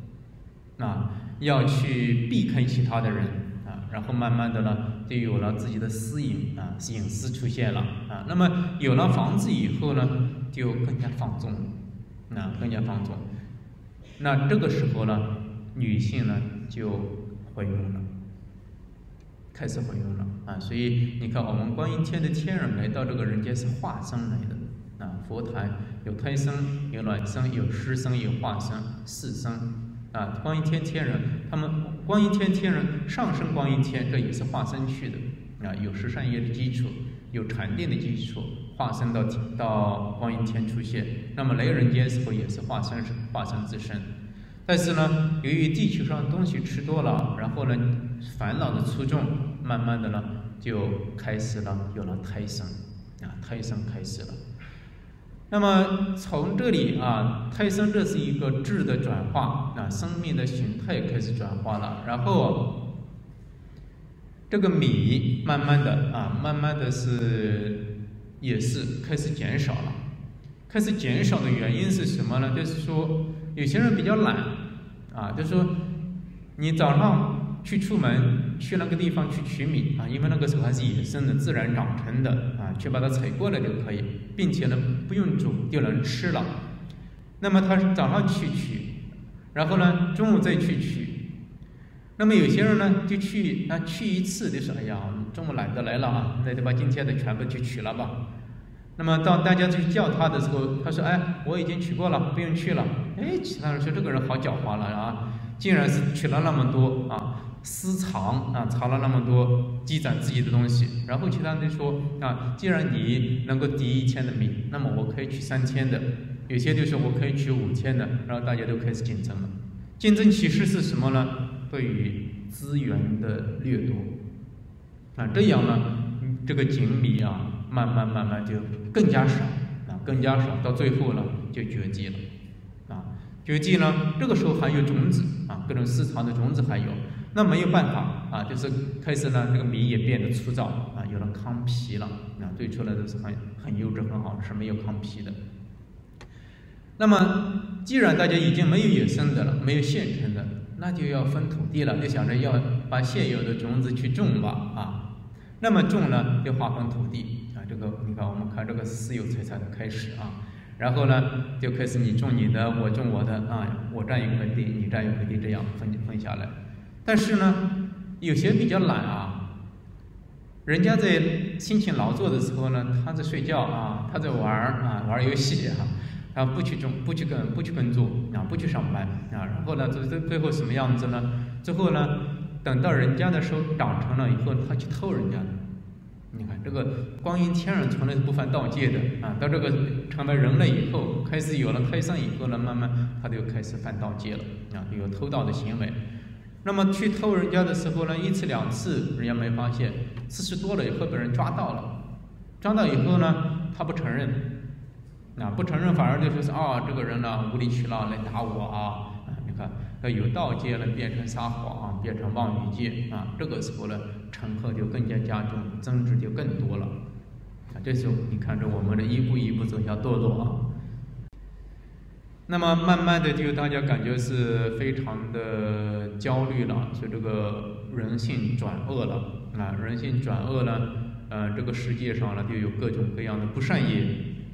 要去避开其他的人然后慢慢的呢就有了自己的私隐隐私出现了那么有了房子以后呢，就更加放纵更加放纵。那这个时候呢，女性呢就回涌了，开始回涌了所以你看，我们观音天的天人来到这个人间是化生来的佛台有胎生，有卵生，有湿生，有化生，四生观音天天人，他们观音天天人上升观音天，这也是化生去的有十善业的基础，有禅定的基础，化身到观音天出现。那么来人间时候也是化身自身，但是呢，由于地球上的东西吃多了，然后呢烦恼的粗重，慢慢的呢就开始了有了胎生胎生开始了。那么从这里胎生这是一个质的转化生命的形态开始转化了，然后这个米慢慢的也是开始减少了。开始减少的原因是什么呢？就是说有些人比较懒就是说你早上出门去那个地方去取米因为那个时候还是野生的自然长成的去把它采过来就可以，并且呢不用煮就能吃了。那么他早上去取，然后呢中午再去取。那么有些人呢就去一次就说哎呀中午懒得来了那就把今天的全部去取了吧。那么到大家去叫他的时候，他说我已经取过了，不用去了。其他人说这个人好狡猾了竟然是取了那么多私藏藏了那么多积攒自己的东西。然后其他人就说既然你能够抵1000的米，那么我可以取3000的，有些就说我可以取5000的，然后大家都开始竞争了。竞争其实是什么呢？对于资源的掠夺这样呢这个井米慢慢就更加少到最后呢就绝迹了绝迹呢这个时候还有种子各种私藏的种子还有，那没有办法就是开始呢这个米也变得粗糙有了糠皮了最初呢都是很优质很好是没有糠皮的。那么既然大家已经没有野生的了，没有现成的，那就要分土地了，就想着要把现有的种子去种吧那么种呢就划分土地这个你看我们看这个私有财产的开始然后呢就开始你种你的，我种我的我占一块地，你占一块地，这样分下来。但是呢有些比较懒人家在辛勤劳作的时候呢，他在睡觉他在玩游戏他不去种，不去耕作不去上班然后呢最后什么样子呢？最后呢等到人家的时候长成了以后，他去偷人家的。你看这个观音天人从来是不犯盗戒的到这个成为人类以后，开始有了胎生以后呢，慢慢他就开始犯盗戒了就有偷盗的行为。那么去偷人家的时候呢，1次2次人家没发现，4次多了以后被人抓到了，抓到以后呢他不承认不承认，反而就说是这个人呢无理取闹来打我你看有盗戒呢变成撒谎变成妄语戒这个时候呢乘客就更加加重，争执就更多了这时候你看着我们的一步一步走向堕落那么慢慢的就大家感觉是非常的焦虑了，所以这个人性转恶了人性转恶呢这个世界上呢就有各种各样的不善业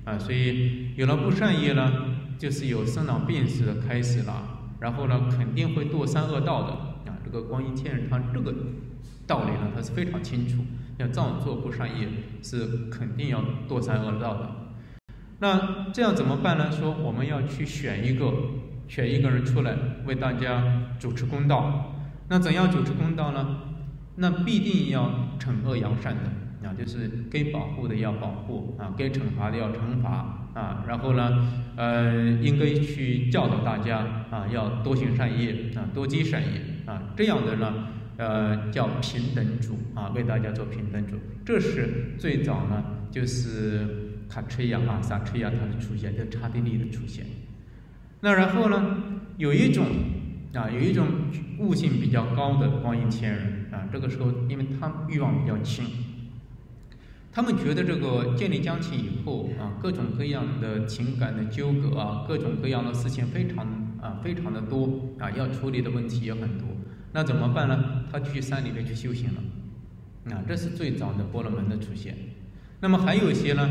啊，所以有了不善业呢，就是有生老病死的开始了，然后呢，肯定会堕三恶道的啊。这个观音天人他这个道理呢，他是非常清楚，要造作不善业是肯定要堕三恶道的。那这样怎么办呢？说我们要去选一个人出来为大家主持公道。那怎样主持公道呢？那必定要惩恶扬善的啊，就是该保护的要保护啊，该惩罚的要惩罚啊。然后呢，应该去教导大家啊，要多行善业啊，多积善业啊。这样的呢，叫平等主啊，为大家做平等主。这是最早呢，就是卡车亚啊、萨车亚它的出现，就刹帝利的出现。那然后呢，有一种悟性比较高的观音天人啊，这个时候因为他欲望比较轻，他们觉得这个建立家庭以后啊，各种各样的情感的纠葛啊，各种各样的事情非常的多啊，要处理的问题也很多。那怎么办呢？他去山里面去修行了啊，这是最早的婆罗门的出现。那么还有一些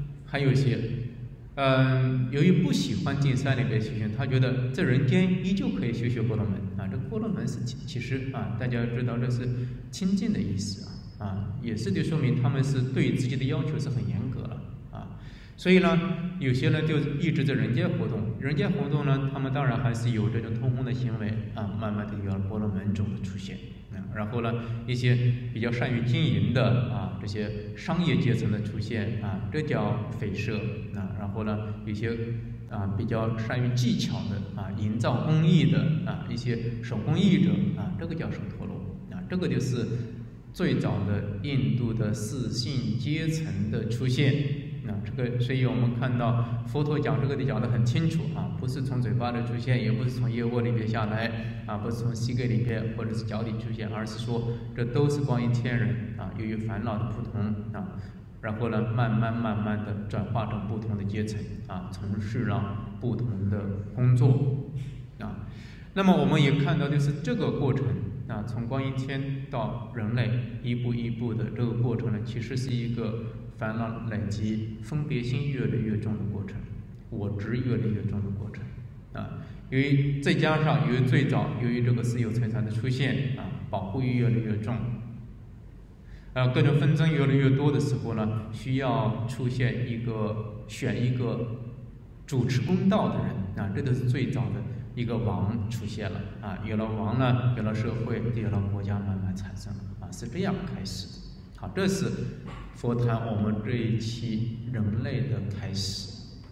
由于不喜欢进山里面修行，他觉得在人间依旧可以修婆罗门啊。这个婆罗门是其实啊，大家知道这是清净的意思啊，也是就说明他们是对自己的要求是很严格了啊。所以呢，有些呢就一直在人间活动，人间活动呢，他们当然还是有这种通风的行为啊，慢慢的有了婆罗门种的出现啊。然后呢，一些比较善于经营的啊，这些商业阶层的出现啊，这叫匪舍啊。然后呢，有些比较善于技巧的啊，营造工艺的啊，一些手工艺者啊，这个叫首陀罗啊。这个就是最早的印度的四姓阶层的出现。这个，所以我们看到佛陀讲这个讲得很清楚啊，不是从嘴巴里出现，也不是从腋窝里面下来啊，不是从膝盖里面或者是脚底出现，而是说这都是观音天人啊，由于烦恼的不同啊，然后呢，慢慢的转化成不同的阶层啊，从事了不同的工作啊。那么我们也看到，就是这个过程啊，从观音天到人类一步一步的这个过程呢，其实是一个烦恼累积、分别心越来越重的过程，我执越来越重的过程啊。再加上由于最早由于这个私有财产的出现啊，保护欲越来越重，各种纷争越来越多的时候呢，需要选一个主持公道的人啊，这都是最早的一个王出现了啊。有了王呢，有了社会，有了国家慢慢产生了啊，是这样开始的。好，这是佛谈我们这一期人类的开始。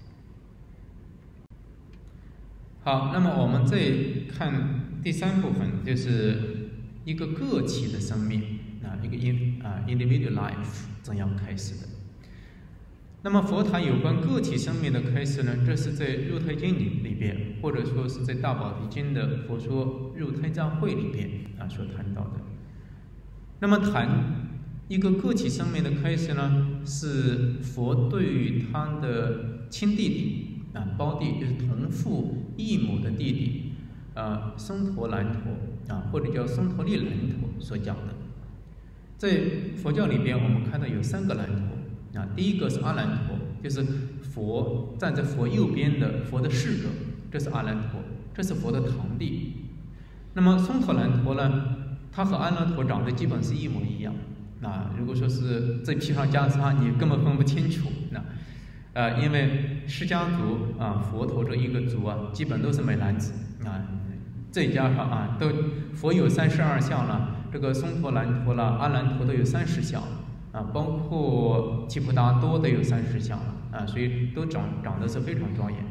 好，那么我们再看第三部分，就是一个个体的生命啊，一个individual life 怎样开始的。那么佛谈有关个体生命的开始呢，这是在入胎经里边，或者说是在大宝提经的佛说入胎藏会里边啊所谈到的。那么谈一个个体生命的开始呢，是佛对于他的亲弟弟啊，胞弟，就是同父异母的弟弟松陀兰陀啊，或者叫松陀利兰陀所讲的。在佛教里边，我们看到有三个兰陀啊，第一个是阿兰陀，就是佛站在佛右边的佛的侍者，这是阿兰陀，这是佛的堂弟。那么松陀兰陀呢，他和阿兰陀长得基本是一模一样。如果说是再披上袈裟，你根本分不清楚。因为释迦族佛陀这一个族基本都是美男子再加上佛有32相了，这个松陀兰陀啦、阿兰陀都有30相包括七菩达多都有30相了所以都长得是非常庄严。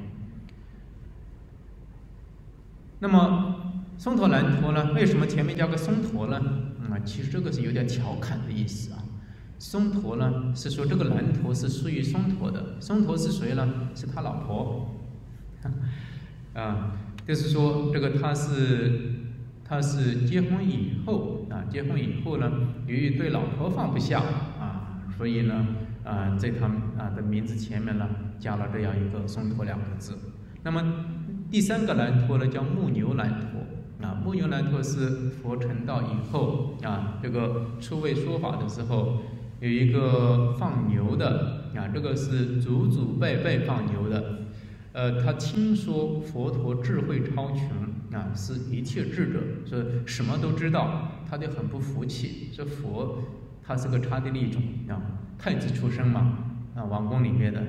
那么松陀兰陀呢，为什么前面加个松陀呢？其实这个是有点调侃的意思松陀呢是说这个兰陀是属于松陀的，松陀是谁呢？是他老婆就是说这个他是结婚以后呢，由于对老婆放不下所以呢在他的名字前面呢加了这样一个松陀2个字。那么第三个兰陀呢叫木牛兰陀木牛兰陀是佛成道以后这个出位说法的时候，有一个放牛的啊，这个是祖祖辈辈放牛的。他听说佛陀智慧超群啊，是一切智者，说什么都知道，他就很不服气。说佛他是个刹帝利种啊，太子出身嘛啊，王宫里面的。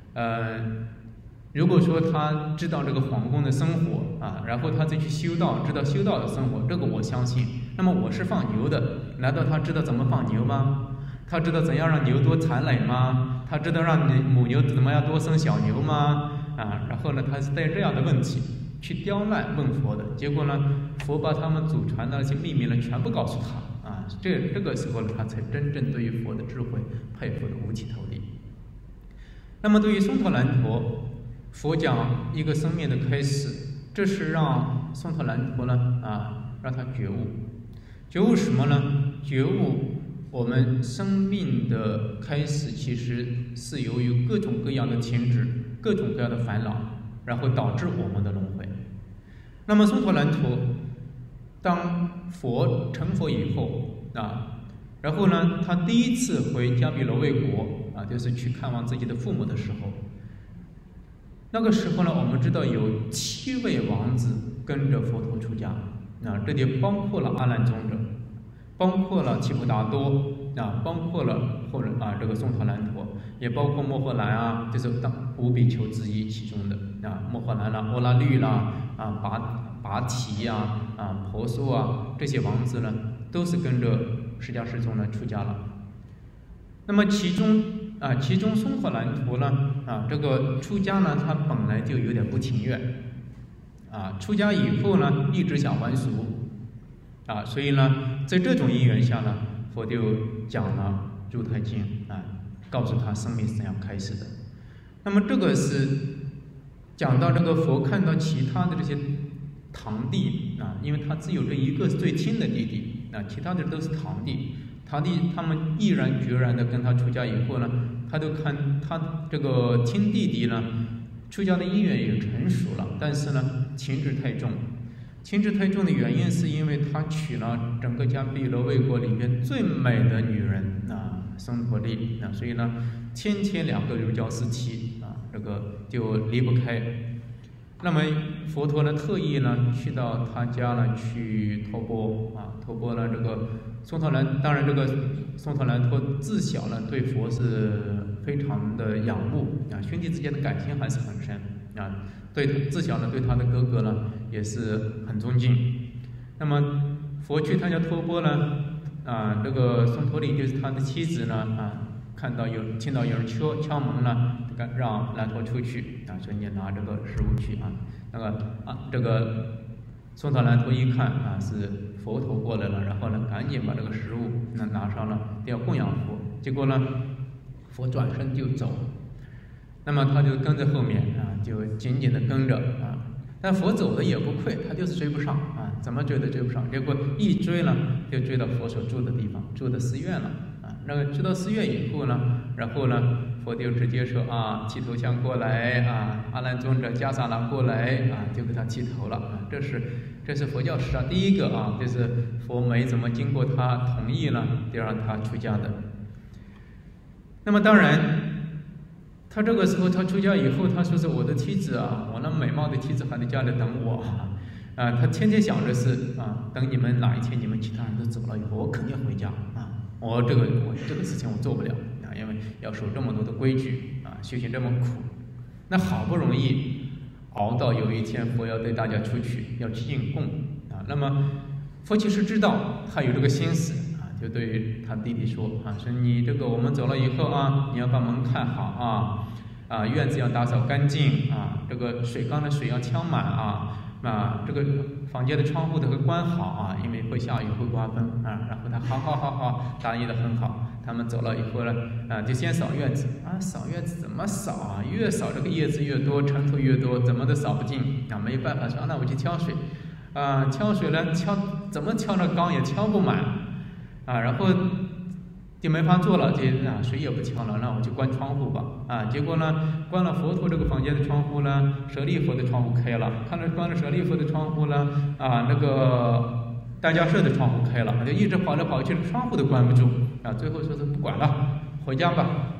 如果说他知道这个皇宫的生活啊，然后他再去修道，知道修道的生活，这个我相信。那么我是放牛的，难道他知道怎么放牛吗？他知道怎样让牛多产奶吗？他知道让母牛怎么样多生小牛吗？啊，然后呢，他是带这样的问题去刁难问佛的，结果呢，佛把他们祖传的那些秘密呢，全部告诉他啊，这个时候呢，他才真正对于佛的智慧佩服的五体投地。那么对于松陀兰陀，佛讲一个生命的开始，这是让松陀兰陀呢让他觉悟，觉悟什么呢？觉悟我们生命的开始其实是由于各种各样的情执、各种各样的烦恼，然后导致我们的轮回。那么松陀兰陀当佛成佛以后然后呢，他第一次回迦毗罗卫国就是去看望自己的父母的时候，那个时候呢，我们知道有7位王子跟着佛陀出家这里包括了阿难尊者，包括了祇婆达多包括了这个松陀兰陀，也包括摩诃兰就是5比丘之一其中的摩诃兰啦、欧拉律啦拔提婆娑这些王子呢，都是跟着释迦世尊呢出家了。那么其中松陀兰陀呢这个出家呢，他本来就有点不情愿出家以后呢，一直想还俗所以呢，在这种因缘下呢，佛就讲了《入胎经》告诉他生命是怎样开始的。那么这个是讲到这个佛看到其他的这些堂弟因为他只有这一个是最亲的弟弟其他的都是堂弟，他们毅然决然的跟他出家以后呢，他就看他这个亲弟弟呢，出家的因缘也成熟了，但是呢，情执太重。情执太重的原因是因为他娶了整个迦毗罗卫国里面最美的女人松陀利所以呢，天天2个如胶似漆这个就离不开。那么佛陀呢，特意呢去到他家呢去托钵托钵了这个松陀兰。当然，这个松陀兰陀自小呢对佛是非常的仰慕兄弟之间的感情还是很深自小呢对他的哥哥呢也是很尊敬。那么佛去他家托钵呢这个松陀利就是他的妻子呢听到有人敲门呢，让兰陀出去说你拿这个食物去这个松陀兰陀一看是佛陀过来了，然后呢赶紧把这个食物拿上了，要供养佛。结果呢，佛转身就走，那么他就跟在后面就紧紧的跟着但佛走的也不快，他就是追不上怎么追都追不上。结果一追呢，就追到佛所住的地方，住的寺院了那个知道寺院以后呢，然后呢，佛就直接说剃头像过来阿难尊者迦萨那过来就给他剃头了这是佛教史上第一个就是佛没怎么经过他同意呢，就让他出家的。那么当然，他这个时候他出家以后，他说是我的妻子我那美貌的妻子还在家里等我他天天想着是等你们哪一天你们其他人都走了以后，我肯定回家我这个事情我做不了因为要守这么多的规矩修行这么苦。那好不容易熬到有一天佛要带大家出去要去应供那么佛其实知道他有这个心思就对他弟弟说说你这个我们走了以后你要把门看好院子要打扫干净这个水缸的水要敲满这个房间的窗户都会关好因为会下雨会刮风然后他好答应的很好。他们走了以后呢就先扫院子扫院子怎么扫越扫这个叶子越多，尘土越多，怎么都扫不尽没办法说那我去挑水挑水呢怎么敲那缸也敲不满然后就没法做了，就水也不敲了，那我就关窗户吧结果呢，关了佛陀这个房间的窗户呢，舍利佛的窗户开了，关了舍利佛的窗户呢那个大迦叶的窗户开了，就一直跑来跑去，窗户都关不住最后说是不管了，回家吧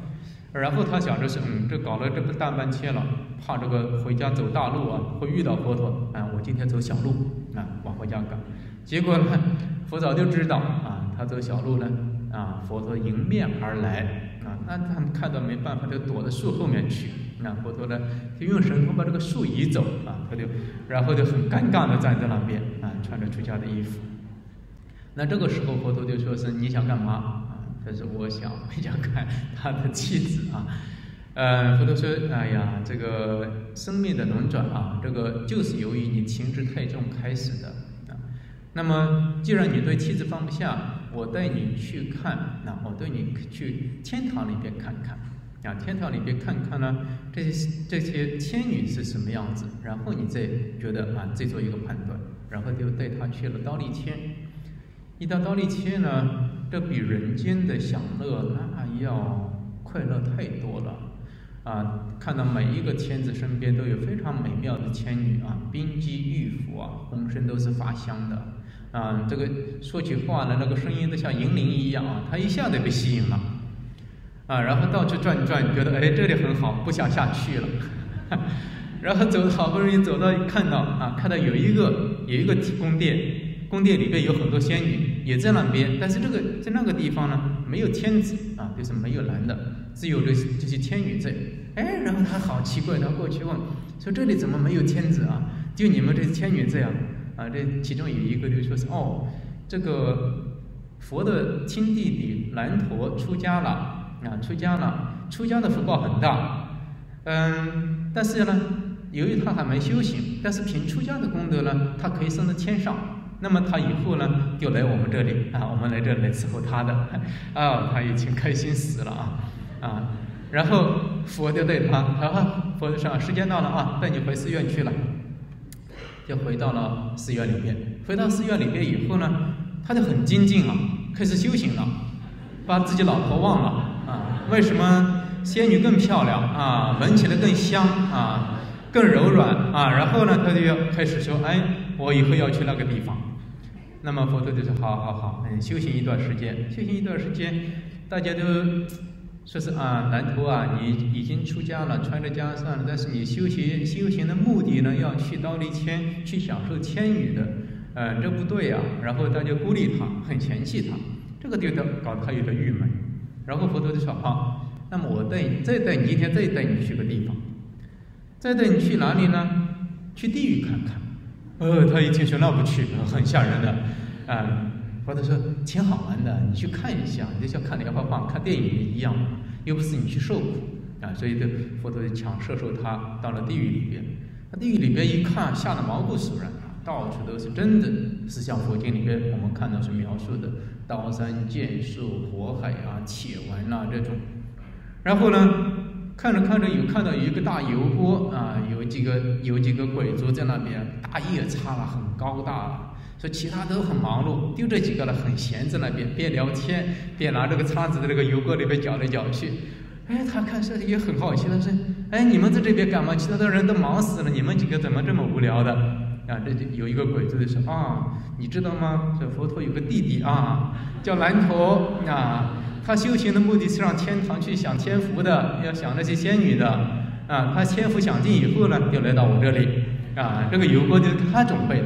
然后他想着是，这搞了这个大半天了，怕这个回家走大路啊，会遇到佛陀啊，我今天走小路啊，往回家赶。结果呢，佛早就知道啊，他走小路呢，啊，佛陀迎面而来啊，那他们看到没办法，就躲到树后面去。那佛陀呢，就用神通把这个树移走啊，然后就很尴尬的站在那边啊，穿着出家的衣服。那这个时候佛陀就说是你想干嘛啊？他说我想回家看他的妻子啊。佛陀说，哎呀，这个生命的轮转啊，这个就是由于你情执太重开始的啊。那么既然你对妻子放不下，我带你去看，我带你去天堂里边看看。啊，天堂里边看看呢，这些天女是什么样子，然后你再觉得啊，再做一个判断，然后就带他去了忉利天。一到忉利天呢，这比人间的享乐那要快乐太多了啊！看到每一个天子身边都有非常美妙的天女啊，冰肌玉肤啊，浑身都是发香的啊，这个说起话来那个声音都像银铃一样啊，他一下子被吸引了。啊，然后到处转，觉得这里很好，不想下去了。然后好不容易走到看到有一个宫殿里边有很多仙女也在那边，但是在那个地方呢没有天子啊，就是没有男的，只有这些天女在。然后他好奇怪，他过去问说这里怎么没有天子啊？就你们这些天女在啊？这其中有一个就说是这个佛的亲弟弟难陀出家了。出家的福报很大，但是呢，由于他还没修行，但是凭出家的功德呢，他可以升到天上。那么他以后呢，就来我们这里啊，我们来这里来伺候他的啊，他已经开心死了啊。然后佛就对他，佛就说时间到了啊，带你回寺院去了，就回到了寺院里边。回到寺院里边以后呢，他就很精进开始修行了，把自己老婆忘了。为什么仙女更漂亮啊？闻起来更香啊，更柔软啊。然后呢，他就要开始说，我以后要去那个地方。那么佛陀就说，好，修行一段时间，大家都说是难陀啊，你已经出家了，穿着袈裟了，但是你修行的目的呢，要去忉利天去享受天女的，这不对啊。然后大家孤立他，很嫌弃他，这个就搞得他有点郁闷。然后佛陀就说好，那么我再带你今天再带你去个地方，再带你去哪里呢？去地狱看看。他一听说那不去，很吓人的佛陀说挺好玩的，你去看一下，就像看莲花棒、看电影一样，又不是你去受苦啊。所以佛陀就强摄受他到了地狱里边。他地狱里边一看，吓得毛骨悚然到处都是真的，是像佛经里边我们看到是描述的刀山剑树、火海铁丸这种。然后呢，看着看到有一个大油锅有几个鬼族在那边，大夜叉很高大，所以其他都很忙碌，就这几个很闲在那边，边聊天边拿这个叉子在这个油锅里边搅来搅去。他看上去也很好奇，他说你们在这边干嘛？其他的人都忙死了，你们几个怎么这么无聊的？这就有一个鬼子就说你知道吗？这佛陀有个弟弟叫难陀他修行的目的是上天堂去享天福的，要享那些仙女的他天福享尽以后呢，就来到我这里这个油锅就是他准备的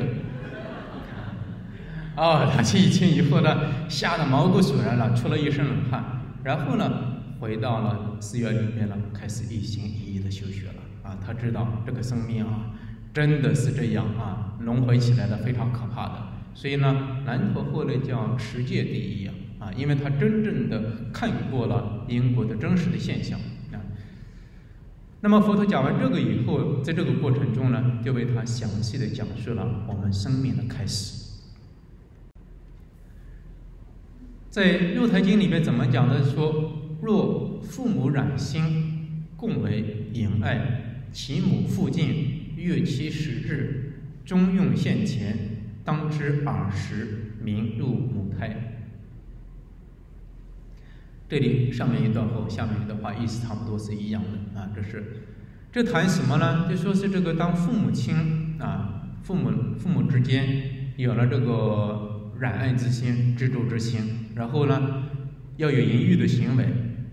他去一听以后呢，吓得毛骨悚然了，出了一身冷汗。然后呢，回到了寺院里面了，开始一心一意的修学了他知道这个生命真的是这样轮回起来的非常可怕的。所以呢，难陀后来叫持戒第一因为他真正的看过了因果的真实的现象那么佛陀讲完这个以后，在这个过程中呢，就为他详细的讲述了我们生命的开始。在《入台经》里面怎么讲的？说若父母染心，共为淫爱，其母复敬，悦其食日，终用现前，当知尔时名入母胎。这里上面一段和下面一段话意思差不多是一样的这谈什么呢？就说是这个当父母亲父母之间有了这个染爱之心、执着之心，然后呢要有淫欲的行为。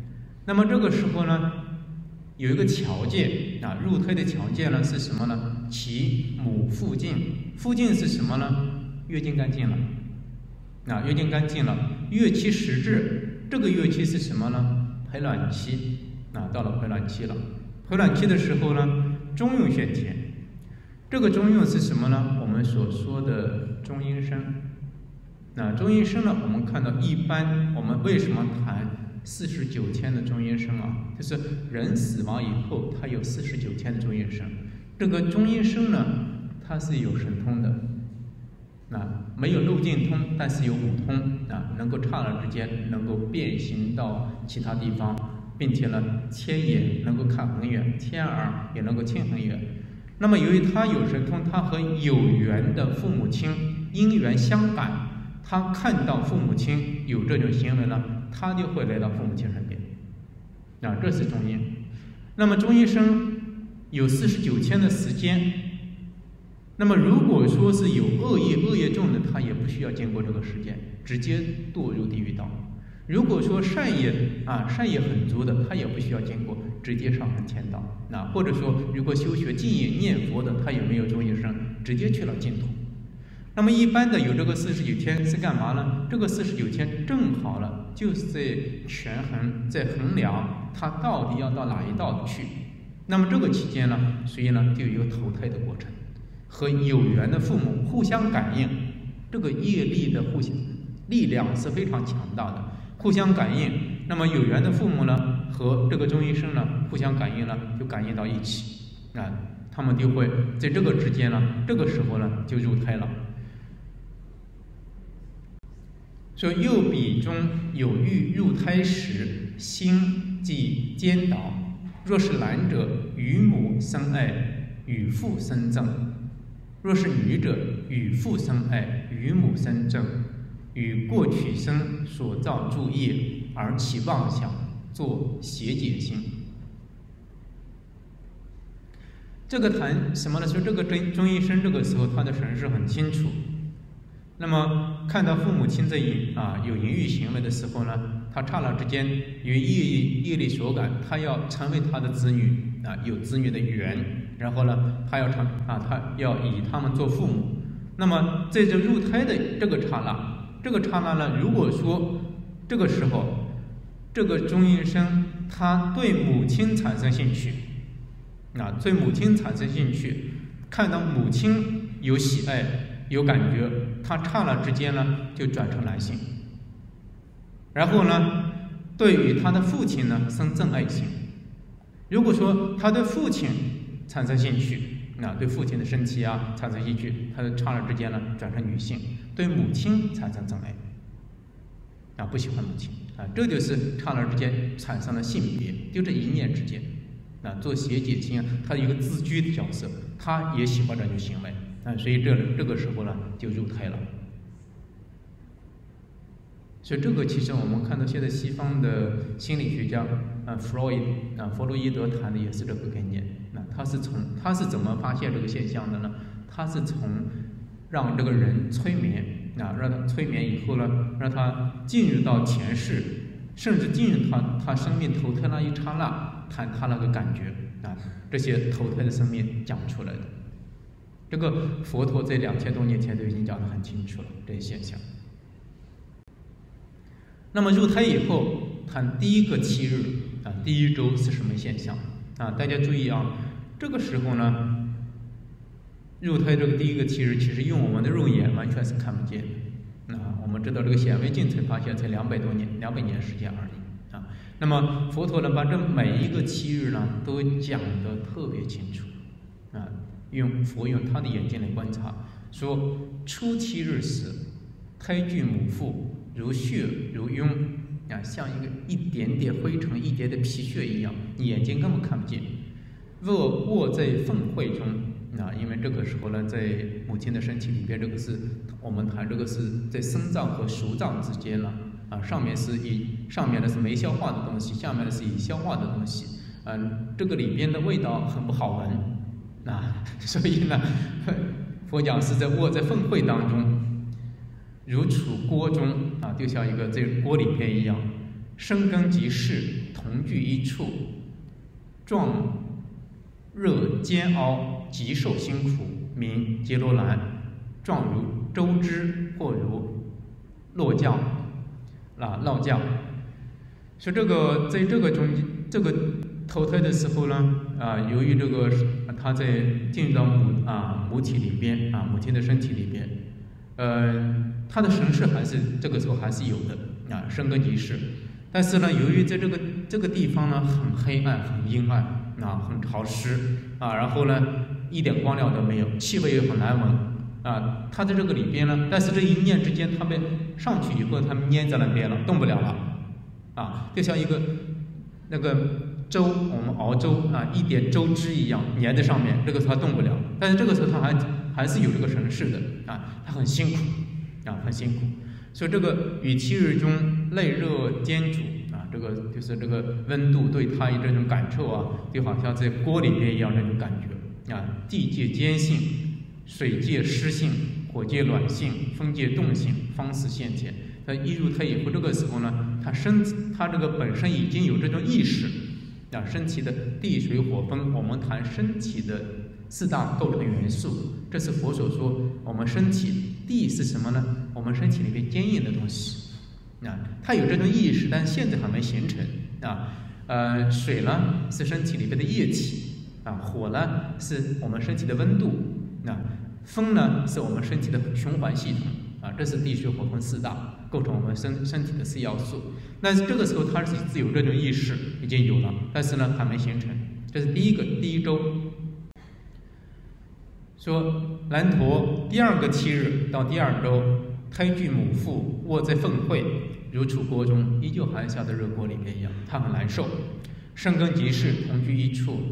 那么这个时候呢，有一个条件啊，入胎的条件呢是什么呢？其母腹净，腹净是什么呢？月经干净了，啊，月经干净了，月期实至，这个月期是什么呢？排卵期，啊，到了排卵期了。排卵期的时候呢，中用现前，这个中用是什么呢？我们所说的中阴身。那中阴身呢，我们看到一般我们为什么谈49天的中阴身啊？就是人死亡以后，他有49天的中阴身。这个中阴身呢，它是有神通的，没有漏尽通，但是有五通啊，能够刹那之间能够变形到其他地方，并且呢，天眼能够看很远，天耳也能够听很远。那么由于他有神通，他和有缘的父母亲因缘相感，他看到父母亲有这种行为呢，他就会来到父母亲身边，啊，这是中阴。那么中阴身有49天的时间，那么如果说是有恶业重的，他也不需要经过这个时间，直接堕入地狱道。如果说善业很足的，他也不需要经过，直接上升天道。或者说如果修学净业念佛的，他也没有中阴身，直接去了净土。那么一般的有这个49天是干嘛呢？这个49天正好了，就是在权衡，在衡量他到底要到哪一道去。那么这个期间呢，所以呢就有一个投胎的过程，和有缘的父母互相感应，这个业力的互相力量是非常强大的，互相感应。那么有缘的父母呢和这个中阴身呢互相感应呢，就感应到一起他们就会在这个之间呢，这个时候呢就入胎了。所以右比中有欲入胎时，心即颠倒。若是男者，与母生爱，与父生憎；若是女者，与父生爱，与母生憎。与过去生所造诸业而起妄想，作邪解心。这个谈什么呢？说这个中阴身这个时候他的神识很清楚。那么看到父母亲在有淫欲行为的时候呢，他刹那之间由于业力所感，他要成为他的子女有子女的缘，然后呢，他要以他们做父母。那么在这入胎的这个刹那呢，如果说这个时候这个中阴身他对母亲产生兴趣，对母亲产生兴趣，看到母亲有喜爱有感觉，他刹那之间呢就转成男性。然后呢，对于他的父亲呢生憎爱心。如果说他对父亲产生兴趣，对父亲的身体产生兴趣，他的刹那之间呢转成女性，对母亲产生憎爱，不喜欢母亲这就是刹那之间产生了性别，就这一念之间做邪解心他有一个自居的角色，他也喜欢这种行为所以这个时候呢就入胎了。所以这个其实我们看到现在西方的心理学家弗洛伊德谈的也是这个概念。他是怎么发现这个现象的呢？他是从让这个人催眠让他催眠以后呢，让他进入到前世，甚至进入他生命投胎那一刹那，谈他那个感觉这些投胎的生命讲出来的。这个佛陀在2000多年前都已经讲得很清楚了这些现象。那么入胎以后谈第一个7日第一周是什么现象大家注意这个时候呢，入胎这个第一个7日，其实用我们的肉眼完全是看不见的我们知道这个显微镜才发现才200年时间而已那么佛陀呢把这每一个7日呢都讲得特别清楚用他的眼睛来观察，说初7日时，胎具母腹，如血如痈像一点点灰尘一点点皮屑一样，你眼睛根本看不见。若卧在粪秽中因为这个时候呢在母亲的身体里边，这个是我们谈这个是在生脏和熟脏之间了上面的是没消化的东西，下面的是已消化的东西这个里边的味道很不好闻所以呢佛讲是在卧在粪秽当中，如处锅中就像一个在锅里边一样， 生根即逝，同居一处，壮热煎熬，极受辛苦，名杰罗兰，状如周之，或如落将落将。所以在这个投胎的时候呢，由于他在进入到母体里边母亲的身体里边，他的神识还是这个时候还是有的生根即逝。但是呢，由于在这个地方呢很黑暗、很阴暗很潮湿然后呢一点光亮都没有，气味又很难闻他在这个里边呢，但是这一念之间，他被上去以后，他们粘在那边了，动不了了就像一个那个粥，我们熬粥一点粥汁一样粘在上面，这个时候他动不了。但是这个时候他还是有这个神识的他很辛苦很辛苦。所以这个与7日中内热煎煮这个就是这个温度对他这种感受就好像在锅里边一样那种感觉地界坚性，水界湿性，火界暖性，风界动性，方似现前。他一入胎以后，这个时候呢，他这个本身已经有这种意识身体的地水火风，我们谈身体的4大构成元素，这是佛所说我们身体地是什么呢？我们身体里面坚硬的东西它有这种意识，但是现在还没形成水呢是身体里面的液体火呢是我们身体的温度风呢是我们身体的循环系统这是地水火风4大构成我们身体的4要素。那这个时候它是自有这种意识已经有了，但是呢还没形成。这是第一周。说兰陀第2个7日到第2周，胎具母腹，卧在粪秽，如处锅中，依旧还下的热锅里面一样，他很难受。生根即逝，同居一处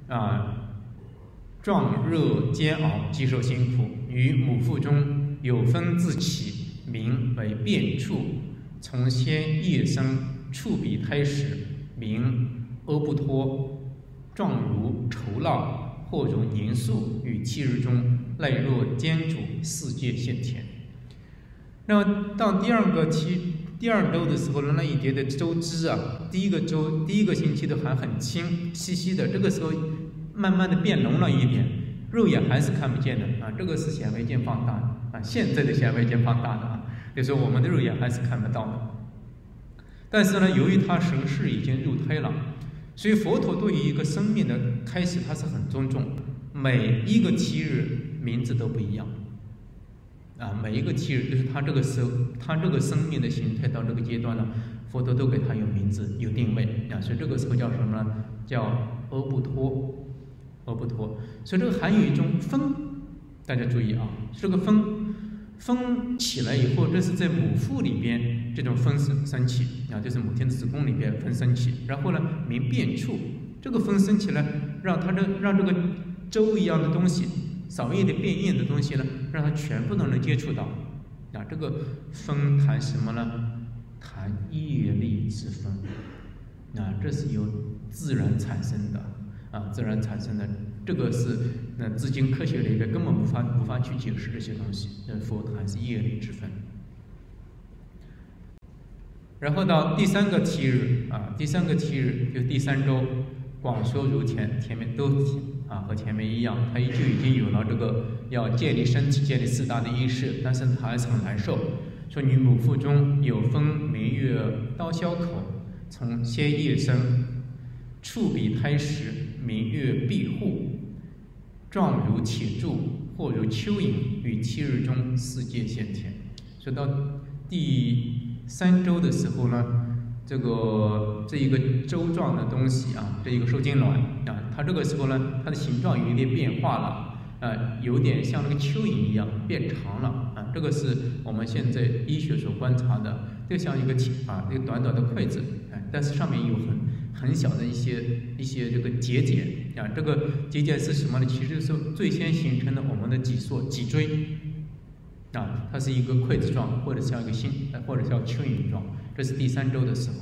壮热煎熬，极受辛苦。于母腹中有风自起，名为变处，从先夜生，触彼胎时，名阿不脱，状如稠烙，或如凝素，于7日中内若煎煮，4界现前。那么到第2周的时候呢，那一碟的粥汁第一个星期都还很清稀稀的，这个时候慢慢的变浓了一点，肉眼还是看不见的这个是显微镜放大的现在的显微镜放大的就是我们的肉眼还是看不到的。但是呢，由于他神识已经入胎了，所以佛陀对于一个生命的开始，他是很尊重，每一个7日名字都不一样每一个7日就是他这个时候，他这个生命的形态到这个阶段呢，佛陀都给他有名字有定位所以这个时候叫什么呢？叫阿不脱。所以这个还有一种风，大家注意这个风起来以后，这是在母腹里边这种风升起就是母亲的子宫里边风升起，然后呢名变处，这个风升起来，让这个粥一样的东西，少一点变硬的东西呢，让它全部都能接触到这个风谈什么呢？谈业力之风这是由自然产生的自然产生的，这个是至今科学里边根本无法去解释这些东西。佛谈是业力之分。然后到第3个7日第3个7日就第3周，广说如前面都和前面一样，他就已经有了这个要建立身体、建立4大的意识，但是他还是很难受。说你母腹中有风明月刀削口，从先夜生，触彼胎时，明月庇护，状如铁柱，或如蚯蚓，于7日中4界现前。说到第3周的时候呢，这一个粥状的东西这一个受精卵它这个时候呢，它的形状有一点变化了有点像那个蚯蚓一样变长了这个是我们现在医学所观察的，就像一个一个短短的筷子但是上面有很小的一些这个节点这个节点是什么呢？其实是最先形成的我们的脊椎它是一个筷子状，或者像一个或者像蚯蚓状，这是第3周的时候。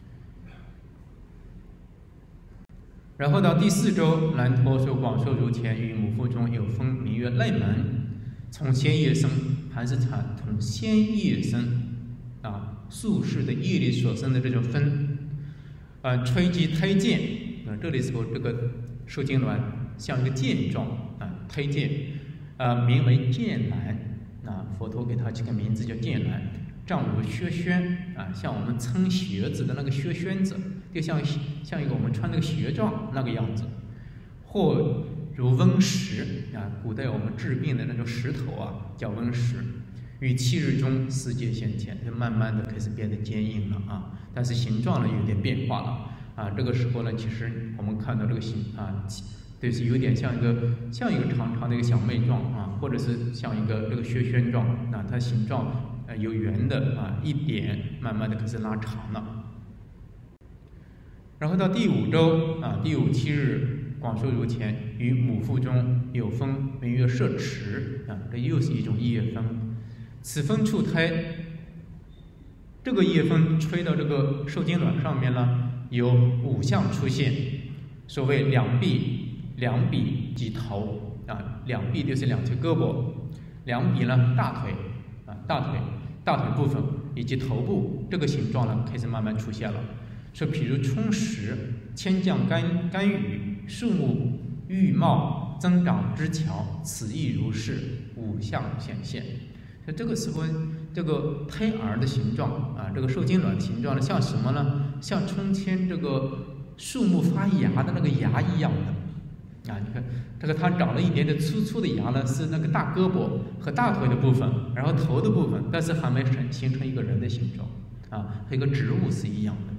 然后到第4周，兰陀说广说如前，于母腹中有风名曰内门，从先夜生，还是从先夜生宿世的业力所生的这种风，吹击胎剑，这里时候这个受精卵像一个剑状胎剑，名为剑兰，佛陀给它起个名字叫剑兰，丈如靴宣像我们撑鞋子的那个靴宣子，就像一个我们穿那个鞋状那个样子，或如温石古代我们治病的那种石头叫温石，于7日中世界现前，就慢慢的开始变得坚硬了但是形状呢有点变化了这个时候呢，其实我们看到这个形就是有点像一个长长的一个小妹状或者是像一个这个靴宣状它形状由圆的一点慢慢的开始拉长了。然后到第5周第5、7日。广受如前，于母腹中有风，名曰摄持这又是一种业风。此风触胎，这个业风吹到这个受精卵上面呢，有5相出现。所谓两臂及头两臂就是2条胳膊，两臂呢大腿大腿部分以及头部这个形状呢开始慢慢出现了。说譬如充实，千降甘雨。树木郁茂增长之桥，此亦如是，5相显现。所以这个时候，这个胎儿的形状这个受精卵的形状呢，像什么呢？像春天这个树木发芽的那个芽一样的你看这个它长了一点点粗粗的芽呢，是那个大胳膊和大腿的部分，然后头的部分，但是还没形成一个人的形状和一个植物是一样的。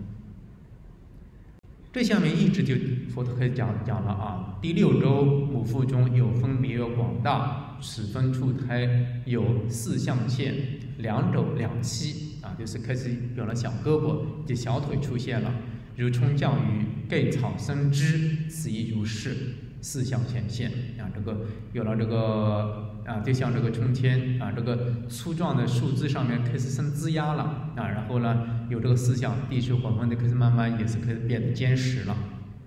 这下面一直就佛陀开始讲了第6周母腹中有风，名曰广大，此风触胎有4相现，2肘2膝就是开始有了小胳膊及小腿出现了，如冲降雨，盖草生枝，此亦如是，4相显现这个有了这个就像这个春天这个粗壮的树枝上面开始生枝丫了然后呢有这个4相，地水火风的开始慢慢也是开始变得坚实了。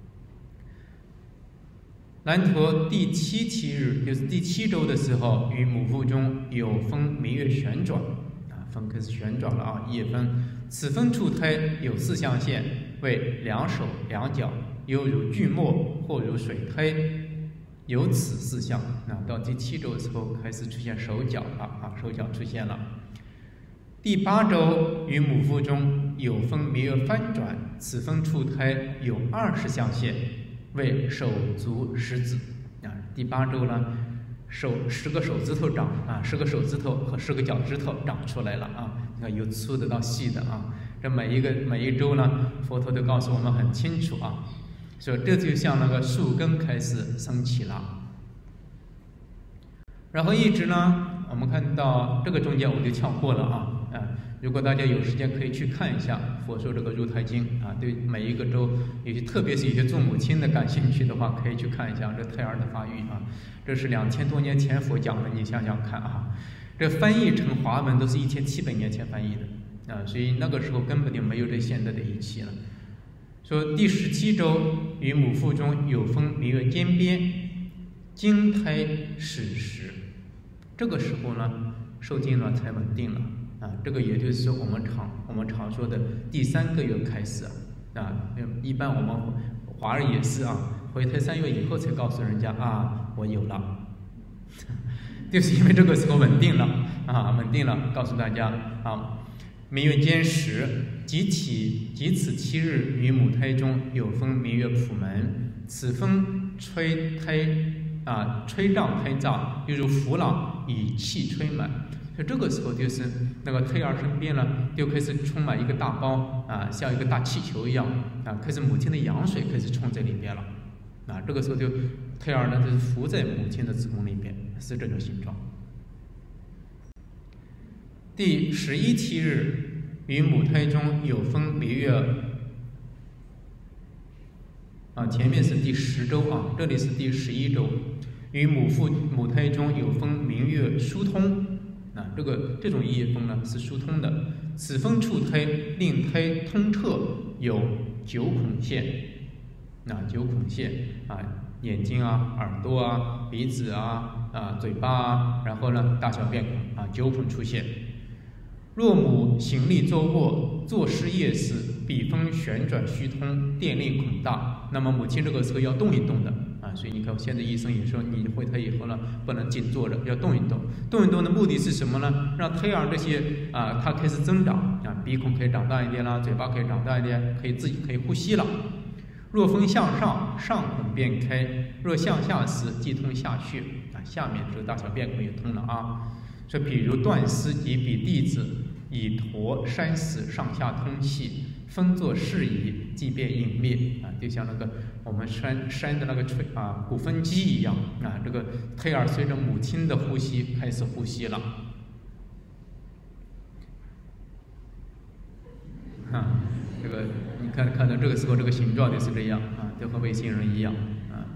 南陀第7日，就是第7周的时候，于母腹中有风，名曰旋转风开始旋转了业风。此风触胎有4相现，为2手2脚，犹如锯末，或如水胎，有此4相到第7周的时候开始出现手脚了手脚出现了。第8周于母腹中有风，名曰翻转，此风触胎有20相现，为手足10指第8周呢10个手指头长10个手指头和10个脚趾头长出来了你看由粗的到细的这每一周呢佛陀都告诉我们很清楚所以这就像那个树根开始升起了。然后一直呢我们看到这个中间我就跳过了如果大家有时间可以去看一下佛说这个入胎经对每一个周特别是一些做母亲的感兴趣的话，可以去看一下这胎儿的发育这是2000多年前佛讲的，你想想看这翻译成华文都是1700年前翻译的所以那个时候根本就没有这现代的仪器了。说第17周于母腹中有风，名曰间边，经胎始时，这个时候呢受精卵才稳定了这个也就是我们常说的第3个月开始一般我们华人也是怀胎3月以后才告诉人家我有了就是因为这个时候稳定了告诉大家名曰坚实，即此7日于母胎中有风，名曰普门，此风吹胀胎脏，犹如浮浪以气吹满。所以这个时候就是那个胎儿身边呢就开始充满一个大包像一个大气球一样开始母亲的羊水开始冲在里边了这个时候就胎儿呢就是浮在母亲的子宫里边，是这种形状。第11、7日于母胎中有风，名曰前面是第10周这里是第11周，于母胎中有风，名曰疏通这种业风呢是疏通的。此风触胎，令胎通彻，有9孔现9孔现眼睛耳朵鼻子嘴巴然后呢大小便孔9孔出现。 若母行力周卧，坐失夜时，笔锋旋转虚通，电力孔大。那么母亲这个时候要动一动的啊，所以你看现在医生也说，你怀胎以后呢，不能紧坐着，要动一动。动一动的目的是什么呢？让胎儿这些它开始增长啊，鼻孔可以长大一点啦，嘴巴可以长大一点，自己可以呼吸了。若风向上，上孔便开；若向下时，即通下穴啊，下面这个大小便孔也通了啊。所以，比如断丝以比弟子，以驼山死上下通气，分作事宜，即便隐灭啊，就像那个我们山的那个鼓风机一样啊。这个胎儿随着母亲的呼吸开始呼吸了啊。这个你看到这个时候这个形状就是这样啊，就和外星人一样啊。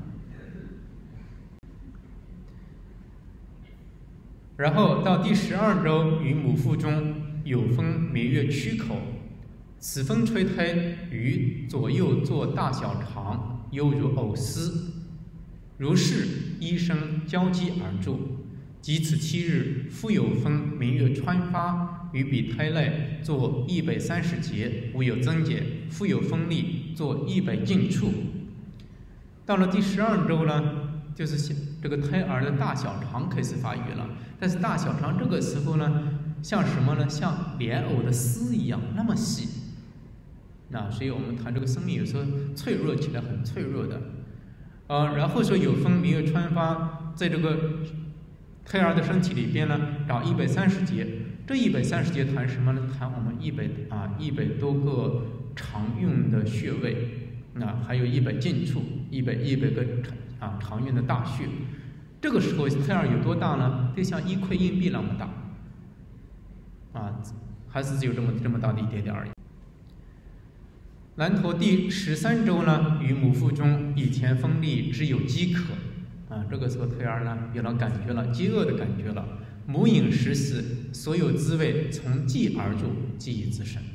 然后到第12周，于母腹中有风明月曲口，此风吹胎于左右作大小肠，犹如藕丝。如是，医生交击而住。即此7日，复有风明月穿发，于彼胎内作130节，无有增减；复有风力，作100进处。到了第12周呢，就是这个胎儿的大小肠开始发育了。但是大小肠这个时候呢，像什么呢？像莲藕的丝一样那么细。所以我们谈这个生命有时候脆弱起来很脆弱的。然后说有风明月穿发，在这个胎儿的身体里边呢，长130节。这130节谈什么呢？谈我们100多个常用的穴位，还有100进处，100个常用的大穴。这个时候胎儿有多大呢？就像1块硬币那么大，还是只有这么大的一点点而已。南陀第13周呢，于母腹中以前风力只有饥渴这个时候胎儿呢有了感觉了，饥饿的感觉了。母饮食时，所有滋味从饥而入，饥以自生。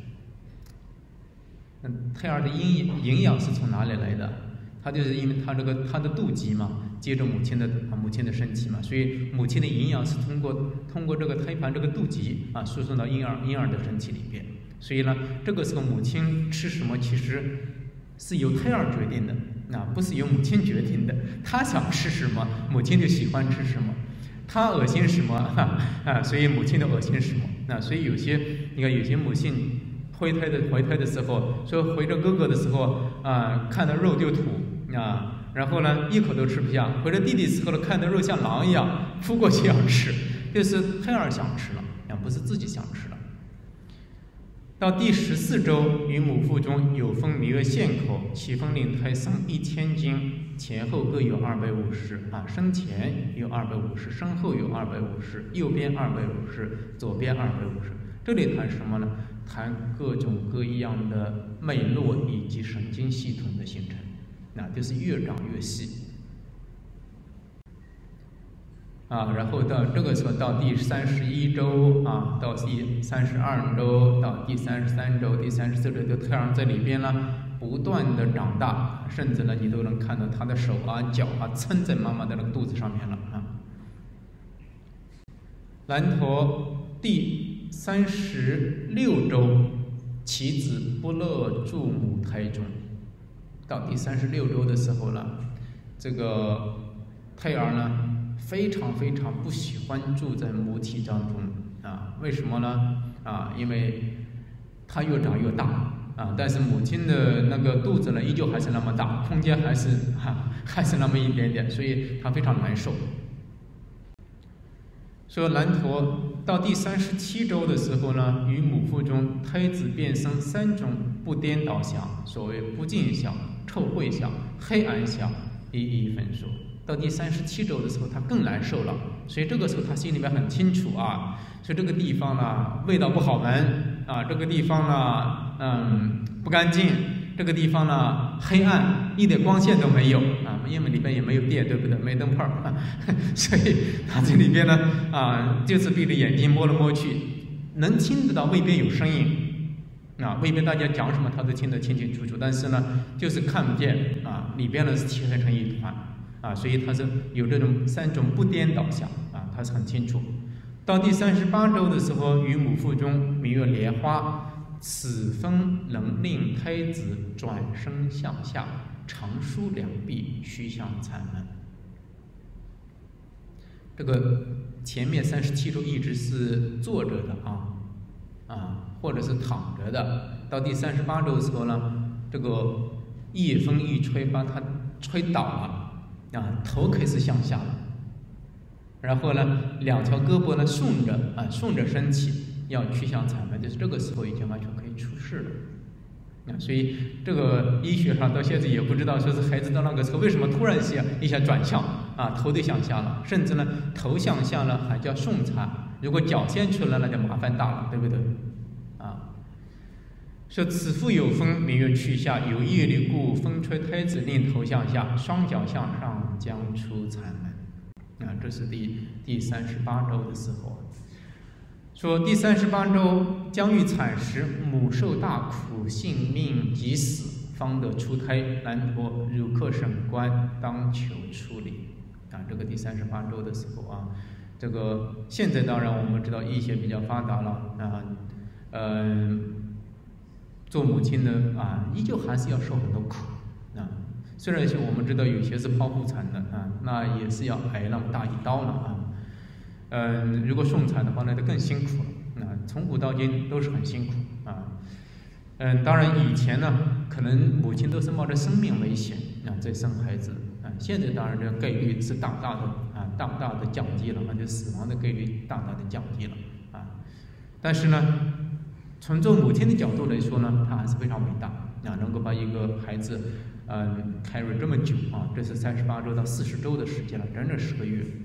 胎儿的营养是从哪里来的？它就是因为它的肚脐嘛，接着母亲的身体嘛，所以母亲的营养是通过这个胎盘这个肚脐输送到婴儿的身体里边。所以呢，这个时候母亲吃什么其实是由胎儿决定的，不是由母亲决定的。她想吃什么，母亲就喜欢吃什么；她恶心什么所以母亲就恶心什么。所以你看有些母亲怀胎的时候，说怀着哥哥的时候看到肉就吐然后呢一口都吃不下；怀着弟弟时候呢，看到肉像狼一样扑过去要吃，就是胎儿想吃了，不是自己想吃了。到第14周，于母腹中有风明月现口，其风令胎生1000斤，前后各有250身前有250，身后有250，右边250，左边250。这里谈什么呢？谈各种各样的脉络以及神经系统的形成，就是越长越细。然后到这个时候，到第31周到第32周，到第33周、第34周，这胎儿在里边呢不断的长大，甚至呢你都能看到他的手脚撑在妈妈的那个肚子上面了南陀第36周，其子不乐住母胎中。到第36周的时候呢，这个胎儿呢非常非常不喜欢住在母体当中为什么呢？因为它越长越大但是母亲的那个肚子呢依旧还是那么大，空间还是那么一点点，所以它非常难受。说南陀到第37周的时候呢，于母腹中胎子变生3种不颠倒相，所谓不净相、臭秽相、黑暗相，一一分说。到第37周的时候，他更难受了，所以这个时候他心里面很清楚所以这个地方呢味道不好闻这个地方呢不干净，这个地方呢黑暗，一点光线都没有因为里边也没有电，对不对？没灯泡所以他这里边呢就是闭着眼睛摸来摸去，能听得到外边有声音外边大家讲什么他都听得清清楚楚，但是呢就是看不见里边呢是漆黑成一团所以它是有这种3种不颠倒相他是很清楚。 到第38周的时候，于母腹中明月莲花，此风能令胎子转身向下，长舒两臂，须向残门。这个前面37周一直是坐着的或者是躺着的，到第38周的时候呢，这个夜风一吹，把它吹倒了头开始向下了，然后呢，两条胳膊呢顺着身体要去向残门，就是这个时候已经完全可以出世了。所以这个医学上到现在也不知道说是孩子到那个时候为什么突然一下转向头都向下了，甚至呢头向下了还叫顺产，如果脚先出来那就麻烦大了，对不对？说此腹有风，明月去下，有业力故，风吹胎子令头向下，双脚向上，将出残门。这是第38周的时候。说第38周将欲产时，母受大苦，性命即死，方得出胎。难陀汝克审观，当求处理。这个第38周的时候这个现在当然我们知道医学比较发达了做母亲的依旧还是要受很多苦虽然我们知道有些是剖腹产的那也是要挨那么大一刀了如果顺产的话那就更辛苦了从古到今都是很辛苦当然以前呢可能母亲都是冒着生命危险在生孩子现在当然这个概率是大大的降低了就死亡的概率大大的降低了但是呢从做母亲的角度来说呢，她还是非常伟大能够把一个孩子carry 这么久这是38周到40周的时间了，整整10个月。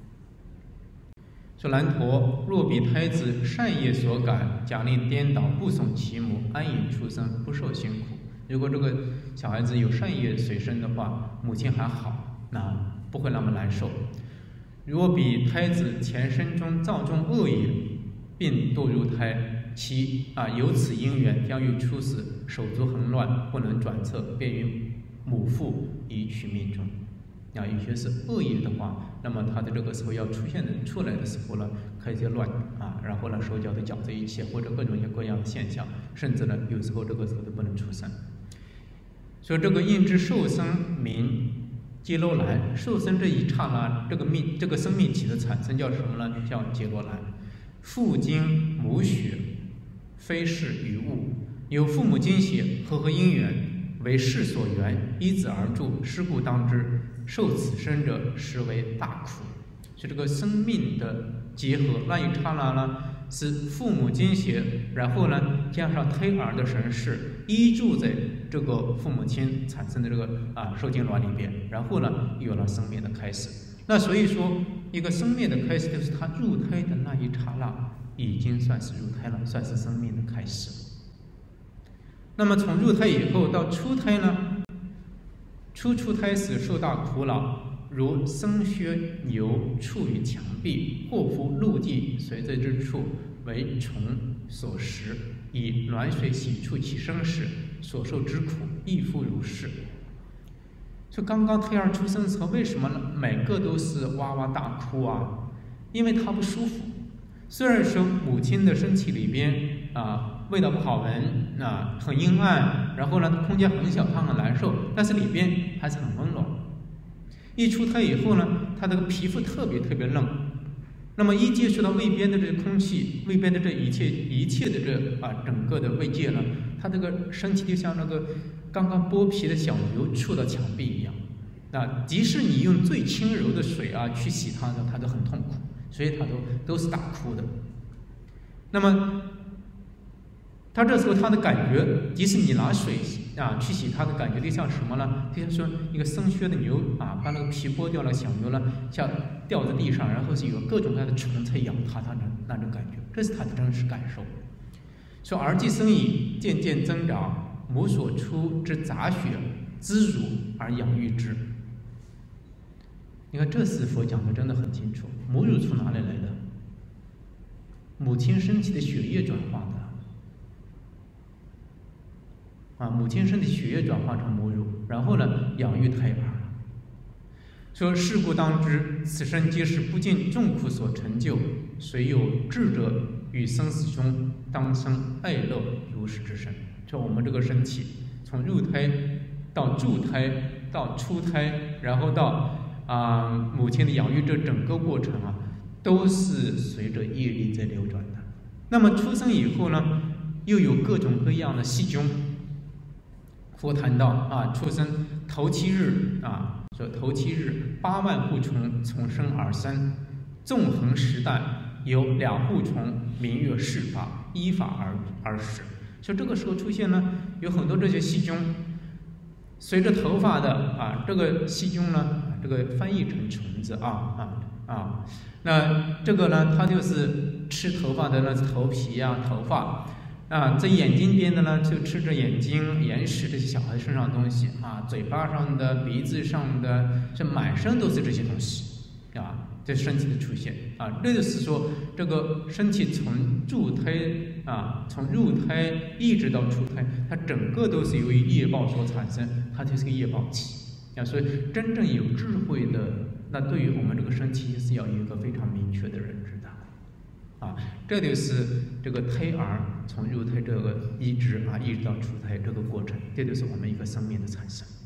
说难陀，若比胎子善业所感，假令颠倒，不损其母，安隐出生，不受辛苦。如果这个小孩子有善业随身的话，母亲还好，那不会那么难受。如果比胎子前生中造种恶业，并堕入胎，其由此因缘将欲出死，手足横乱，不能转侧，便于母腹以取命中。有些是恶业的话，那么他的这个时候要出来的时候呢，开始乱然后呢手脚都搅在一起，或者各种各样的现象，甚至呢有时候这个时候都不能出生。所以这个应知受生名揭罗兰，受生这一刹那，这个生命体的产生叫什么呢？叫揭罗兰。父精母血，非是于物，有父母精血和因缘，为世所缘，依子而住，是故当知，受此生者实为大苦。所以这个生命的结合那一刹那呢，是父母精血，然后呢加上胎儿的神识，依住在这个父母亲产生的这个受精卵里边，然后呢有了生命的开始。那所以说，一个生命的开始就是他入胎的那一刹那，已经算是入胎了，算是生命的开始。那么从入胎以后到出胎呢，出胎时受大苦恼，如生血牛触于墙壁，或乎陆地随在之处，为虫所食，以暖水洗触其身时，所受之苦亦复如是。就刚刚胎儿出生的时候，为什么呢？每个都是哇哇大哭因为他不舒服。虽然说母亲的身体里边味道不好闻很阴暗，然后呢空间很小，他很难受，但是里边还是很温暖。一出胎以后呢，他这个皮肤特别嫩，那么一接触到胃边的这个空气，胃边的这一切的这整个的胃界呢，他这个身体就像那个刚刚剥皮的小牛触到墙壁一样。即使你用最轻柔的水去洗它呢，它都很痛苦，所以它都是大哭的。那么他这时候他的感觉，即使你拿水去洗它的感觉，就像什么呢？就像说一个生血的牛把那个皮剥掉了，小牛呢像掉在地上，然后是有各种各样的虫在咬它，那种感觉，这是他的真实感受。说儿既生矣，渐渐增长，母所出之杂血滋乳而养育之。你看，这是佛讲的真的很清楚。母乳从哪里来的？母亲身体的血液转化的母亲身体血液转化成母乳，然后呢养育胎儿。 说是故当知，此生皆是不尽众苦所成就。虽有智者于生死中，当生爱乐如是之身。说我们这个身体，从入胎到住胎到出胎，然后到母亲的养育，这整个过程都是随着业力在流转的。那么出生以后呢，又有各种各样的细菌。佛谈到出生头7日说头7日8万户虫从生而生，纵横时代有2户虫，名曰世法，依法而始。所以这个时候出现呢，有很多这些细菌，随着头发的这个细菌呢，这个翻译成虫子那这个呢，它就是吃头发的头皮头发在眼睛边的呢，就吃着眼睛、眼屎这些小孩身上的东西嘴巴上的、鼻子上的，这满身都是这些东西这身体的出现这就是说，这个身体从入胎一直到出胎，它整个都是由于业报所产生，它就是个业报体所以真正有智慧的，那对于我们这个身体是要有一个非常明确的认知的这就是这个胎儿从入胎这个一直到出胎这个过程，这就是我们一个生命的产生。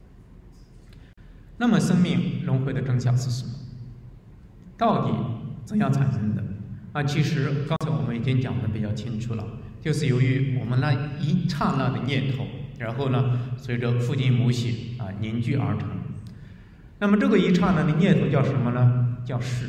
那么生命轮回的真相是什么？到底怎样产生的其实刚才我们已经讲得比较清楚了，就是由于我们那一刹那的念头，然后呢随着父精母血凝聚而成。那么这个一刹那的念头叫什么呢？叫识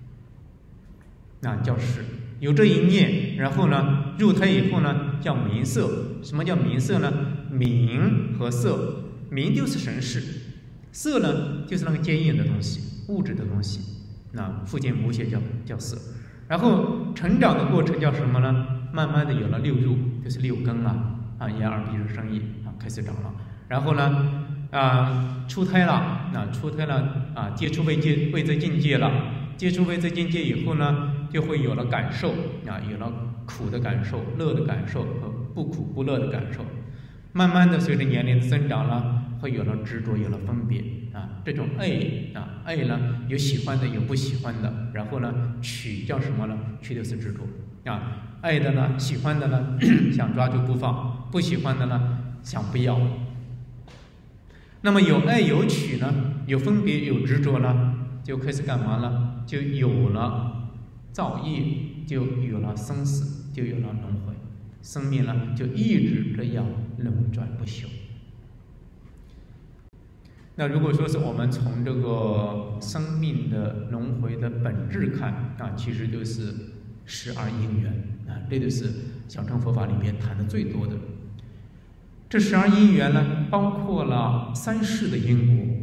叫识。有这一念，然后呢入胎以后呢叫名色。什么叫名色呢？名和色，名就是神识，色呢就是那个坚硬的东西，物质的东西，那父精母血叫色。然后成长的过程叫什么呢？慢慢的有了6入，就是6根眼耳鼻舌身意开始长了。然后呢出胎了，接触位置境界了。接触位置境界以后呢，就会有了感受有了苦的感受、乐的感受和不苦不乐的感受。慢慢的随着年龄的增长了，会有了执着，有了分别这种爱呢，有喜欢的，有不喜欢的。然后呢取叫什么呢？取就是执着爱的呢，喜欢的呢想抓住不放，不喜欢的呢想不要。那么有爱有取呢，有分别有执着呢，就开始干嘛呢？就有了造业，就有了生死，就有了轮回。生命呢就一直这样轮转不休。那如果说是我们从这个生命的轮回的本质看其实就是12因缘这就是小乘佛法里面谈的最多的。这12因缘呢，包括了3世的因果。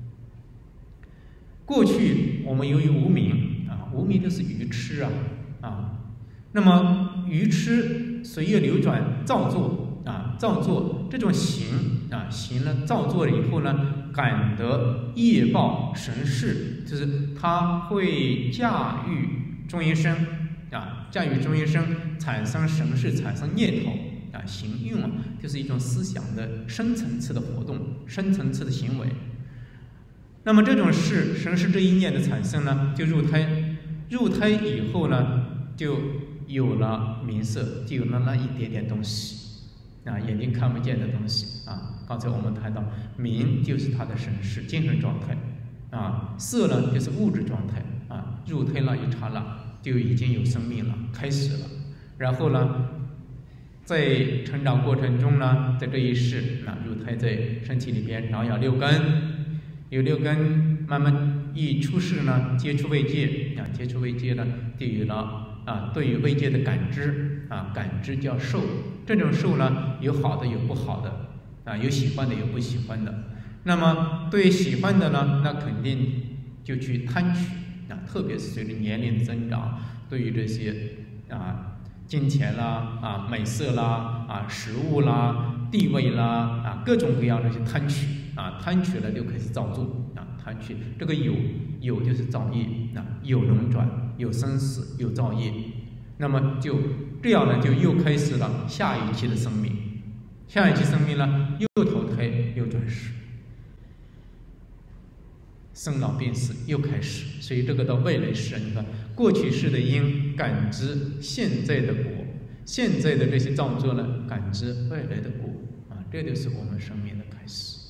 过去我们由于无明无明就是愚痴那么愚痴随业流转造作造作这种行行呢，造作了以后呢，感得业报神识，就是它会驾驭中阴身驾驭中阴身，产生神识，产生念头行用就是一种思想的深层次的活动，深层次的行为。那么这种是神识这一念的产生呢，就入胎。入胎以后呢，就有了名色，就有了那一点点东西眼睛看不见的东西刚才我们谈到，名就是它的神识精神状态色呢就是物质状态入胎那一刹那就已经有生命了，开始了。然后呢在成长过程中呢，在这一世入胎在身体里边长养6根，有6根，慢慢一出世呢，接触慰藉接触慰藉呢，就有了对于慰藉的感知感知叫受。这种受呢，有好的有不好的有喜欢的有不喜欢的。那么对于喜欢的呢，那肯定就去贪取特别是随着年龄的增长，对于这些金钱啦美色啦食物啦地位啦各种各样的这些贪取贪取了就开始造作贪取。这个有就是造业有轮转，有生死，有造业。那么就这样呢，就又开始了下一期的生命。下一期生命呢，又投胎又转世。 生老病死又开始，所以这个到未来世，你看过去世的因感知现在的果，现在的这些造作呢感知未来的果啊，这就是我们生命的开始。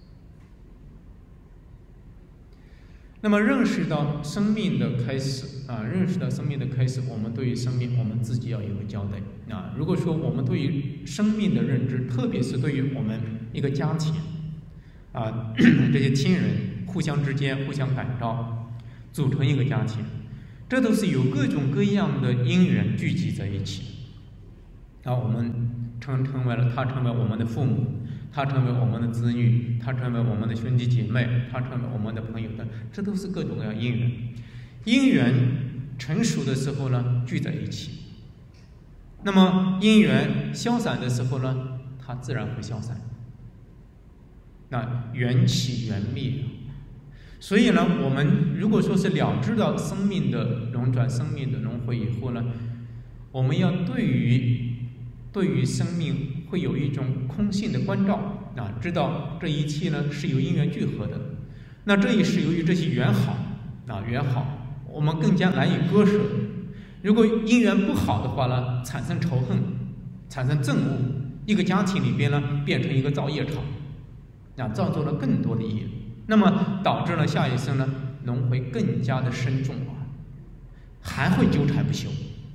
那么认识到生命的开始啊，认识到生命的开始，我们对于生命我们自己要有个交代啊。如果说我们对于生命的认知，特别是对于我们一个家庭啊这些亲人互相之间互相感召，组成一个家庭，这都是有各种各样的因缘聚集在一起，然后我们成为我们的父母，他成为我们的子女，他成为我们的兄弟姐妹，他成为我们的朋友的，这都是各种各样因缘。因缘成熟的时候呢，聚在一起；那么因缘消散的时候呢，它自然会消散。那缘起缘灭，所以呢，我们如果说是了知到生命的轮转、生命的轮回以后呢，我们要对于生命会有一种空性的关照啊，知道这一切呢是由因缘聚合的。那这也是由于这些缘好啊，缘好，我们更加难以割舍。如果因缘不好的话呢，产生仇恨，产生憎恶，一个家庭里边呢变成一个造业场啊，造作了更多的业，那么导致了下一生呢轮回更加的深重啊，还会纠缠不休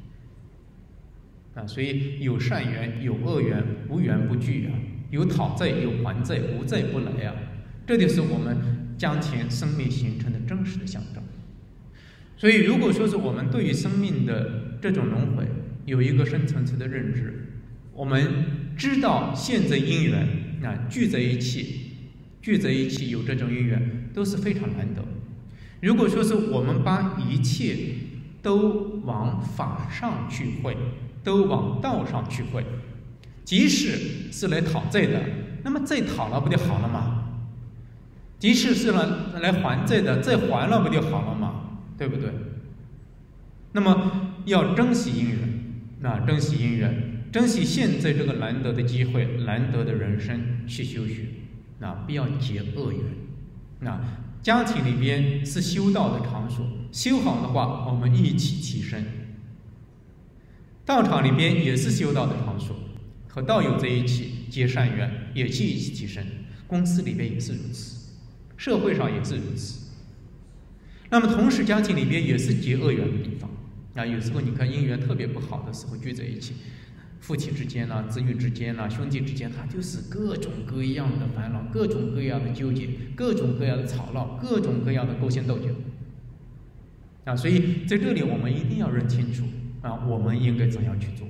啊。所以有善缘有恶缘，无缘不聚啊，有讨债有还债，无债不来啊，这就是我们将前生命形成的真实的象征。所以如果说是我们对于生命的这种轮回有一个深层次的认知，我们知道现在因缘啊聚在一起有这种因缘都是非常难得。如果说是我们把一切都往法上去汇，都往道上去汇，即使是来讨债的，那么债讨了不就好了吗？即使是来还债的，债还了不就好了吗？对不对？那么要珍惜因缘，珍惜因缘，珍惜现在这个难得的机会，难得的人生去修学，不要结恶缘。家庭里边是修道的场所，修好的话，我们一起提升；道场里边也是修道的场所，和道友在一起结善缘，也去一起提升。公司里边也是如此，社会上也是如此。那么同时家庭里边也是结恶缘的地方有时候你看姻缘特别不好的时候聚在一起，夫妻之间子女之间兄弟之间，它就是各种各样的烦恼，各种各样的纠结，各种各样的吵闹，各种各样的勾心斗角所以在这里我们一定要认清楚我们应该怎样去做。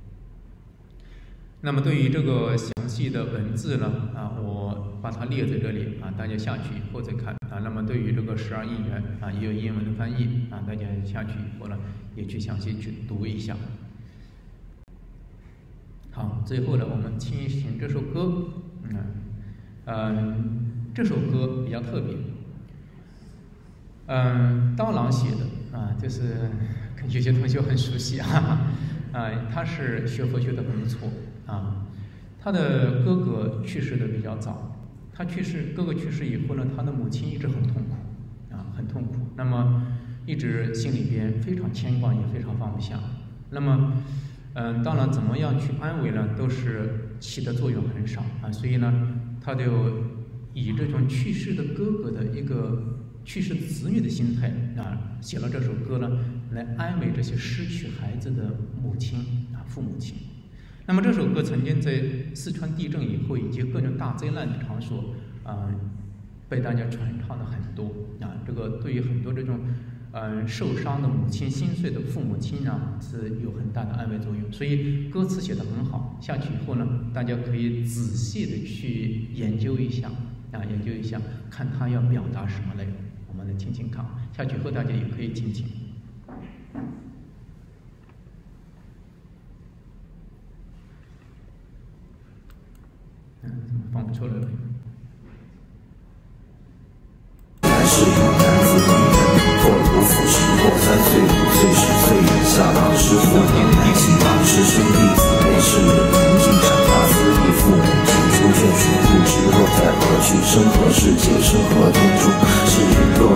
那么对于这个详细的文字呢我把它列在这里大家下去以后再看那么对于这个12因缘也有英文的翻译大家下去以后呢也去详细去读一下。好，最后呢我们听一听这首歌这首歌比较特别刀郎写的就是有些同学很熟悉他是学佛学得很不错他的哥哥去世的比较早，哥哥去世以后呢，他的母亲一直很痛苦很痛苦，那么一直心里边非常牵挂，也非常放不下。那么当然怎么样去安慰呢，都是起的作用很少所以呢他就以这种去世的哥哥的一个去世的子女的心态写了这首歌呢，来安慰这些失去孩子的母亲父母亲。那么这首歌曾经在四川地震以后以及各种大灾难的场所被大家传唱的很多这个对于很多这种受伤的母亲、心碎的父母亲是有很大的安慰作用，所以歌词写得很好。下去以后呢，大家可以仔细的去研究一下看他要表达什么内容，我们来听听看。下去以后大家也可以听听。怎么放不出来了？ 是一男子女人，破不服时过3岁5岁10岁以下老师傅年轻老师兄弟姊妹是人年纪长大子女父母亲出现全部之后，在何去生何世界生何天中？是人若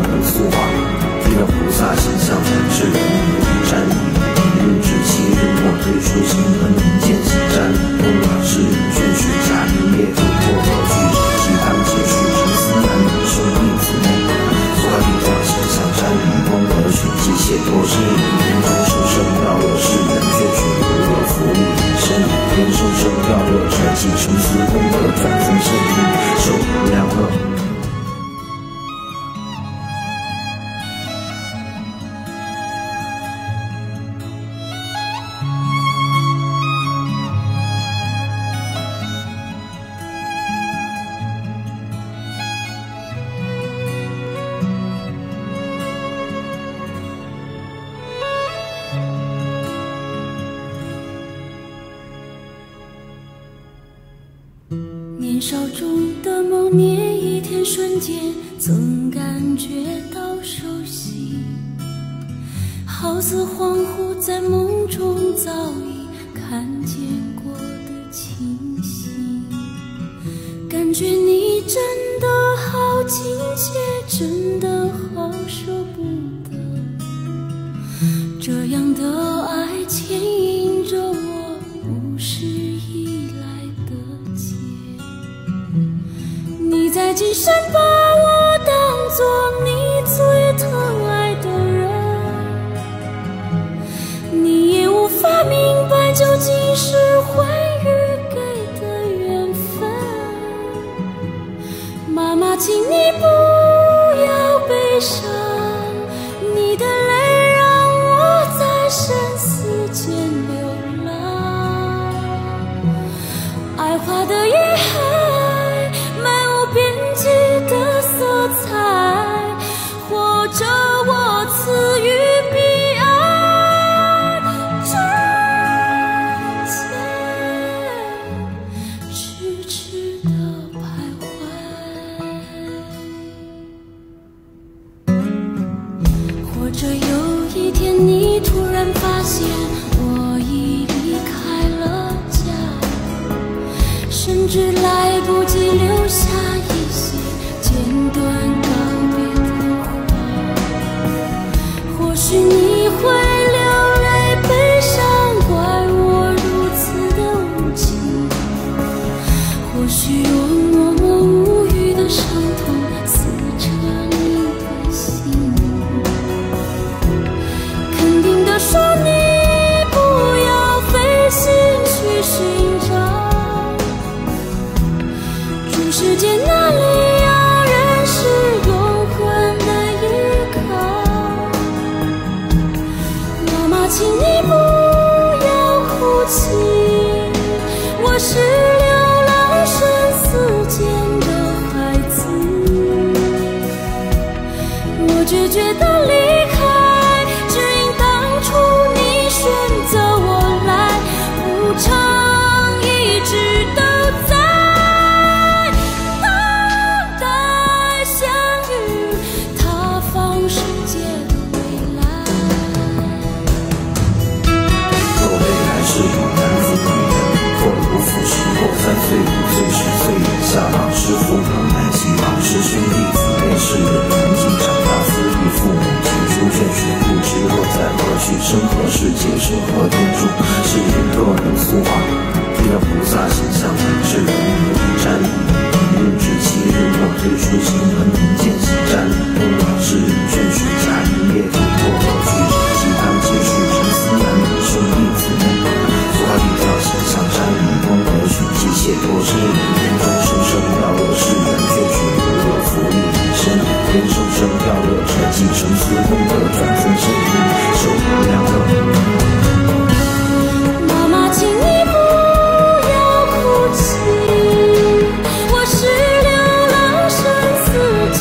天生生掉乐，传继生死功德，转增生命，寿无量乐。 年少中的某年一天瞬间，总感觉到熟悉，好似恍惚在梦中早已看见过的情形。感觉你真的好亲切，真的好舍不得，这样的爱牵引着我，不是依赖的结。你在今生把我当作你最疼爱的人，你也无法明白究竟是会与给的缘分。妈妈，请你不要悲伤，你的泪让我在生死间流浪。爱花的野海，漫无边际的色彩，或者我赐予彼岸之间，痴痴的徘徊。或者有一天你突然发现我已离开了家，甚至来不及留下一些简短告别的话。或许你会流泪悲伤，怪我如此的无情。或许我默默无语的伤痛撕扯你的心。肯定的说，你不要费心去寻找，这世界哪里有人是永恒的依靠。妈妈，请你不要哭泣，我是流浪生死间的孩子，我决绝的离开，只因当初你选择我来，无常一直都在等待相遇，他方世界的未来。 若未来是有男子女人，或如腐蚀或3岁5岁10岁以下，老师父母爱妻老师兄弟姊妹是人年纪长大思忆父母提出劝学，不知落在何去，生何世界生何天主，是言若能俗话，遇到菩萨形象是人迷无沾一日至7日末推出行文明见习占东老是人劝学家一夜突破何去，鸡汤继续沉思男女兄弟姊妹，俗话地条形象占以功德许机械多是人天中生生掉乐，是人却取无乐福利一生，天生生掉乐，传继生死功德，转增生命，寿无量乐。 妈妈，请你不要哭泣，我是流浪生死间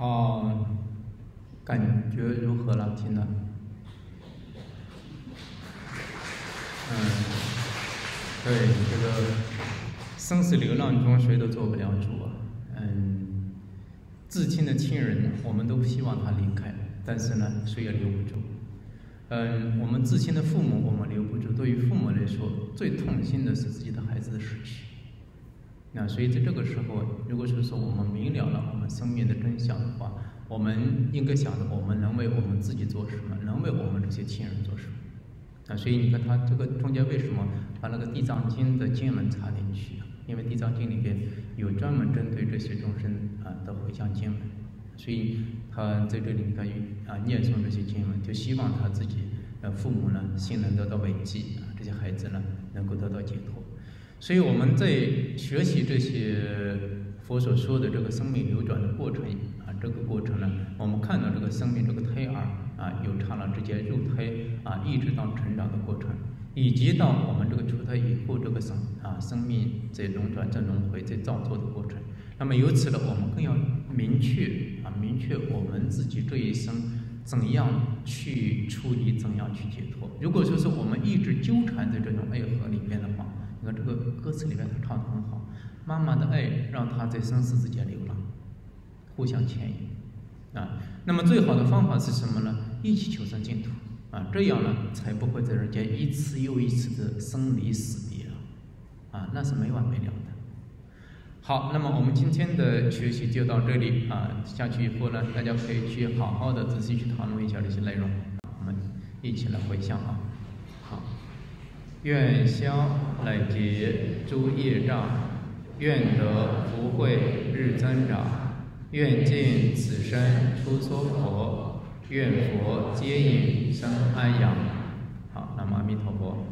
好，感觉如何了？听了？对，这个生死流浪中谁都做不了主啊。至亲的亲人我们都希望他离开，但是呢，谁也留不住。我们至亲的父母我们留不住，对于父母来说，最痛心的是自己的孩子的逝去。那所以在这个时候，如果说我们明了了我们生命的真相的话，我们应该想着我们能为我们自己做什么，能为我们这些亲人做什么。所以你看他这个中间为什么把那个地藏经的经文插进去啊？因为地藏经里边有专门针对这些众生的回向经文，所以他在这里可以念诵这些经文，就希望他自己父母呢心能得到慰藉，这些孩子呢能够得到解脱。所以我们在学习这些佛所说的这个生命流转的过程这个过程呢，我们看到这个生命这个胎儿由刹那之间入胎一直到成长的过程，以及到我们这个出胎以后这个生命在轮转、在轮回、在造作的过程。那么由此呢，我们更要明确我们自己这一生怎样去处理，怎样去解脱。如果说是我们一直纠缠在这种爱河里边的话，你看这个歌词里面他唱得很好，妈妈的爱让他在生死之间流浪，互相牵引那么最好的方法是什么呢？一起求生净土这样呢才不会在人间一次又一次的生离死别那是没完没了的。好，那么我们今天的学习就到这里下去以后呢，大家可以去好好的仔细去讨论一下这些内容，我们一起来回向好，愿消累劫诸业障，愿得福慧日增长，愿尽此生出娑婆，愿佛接引生安养。好，南无阿弥陀佛。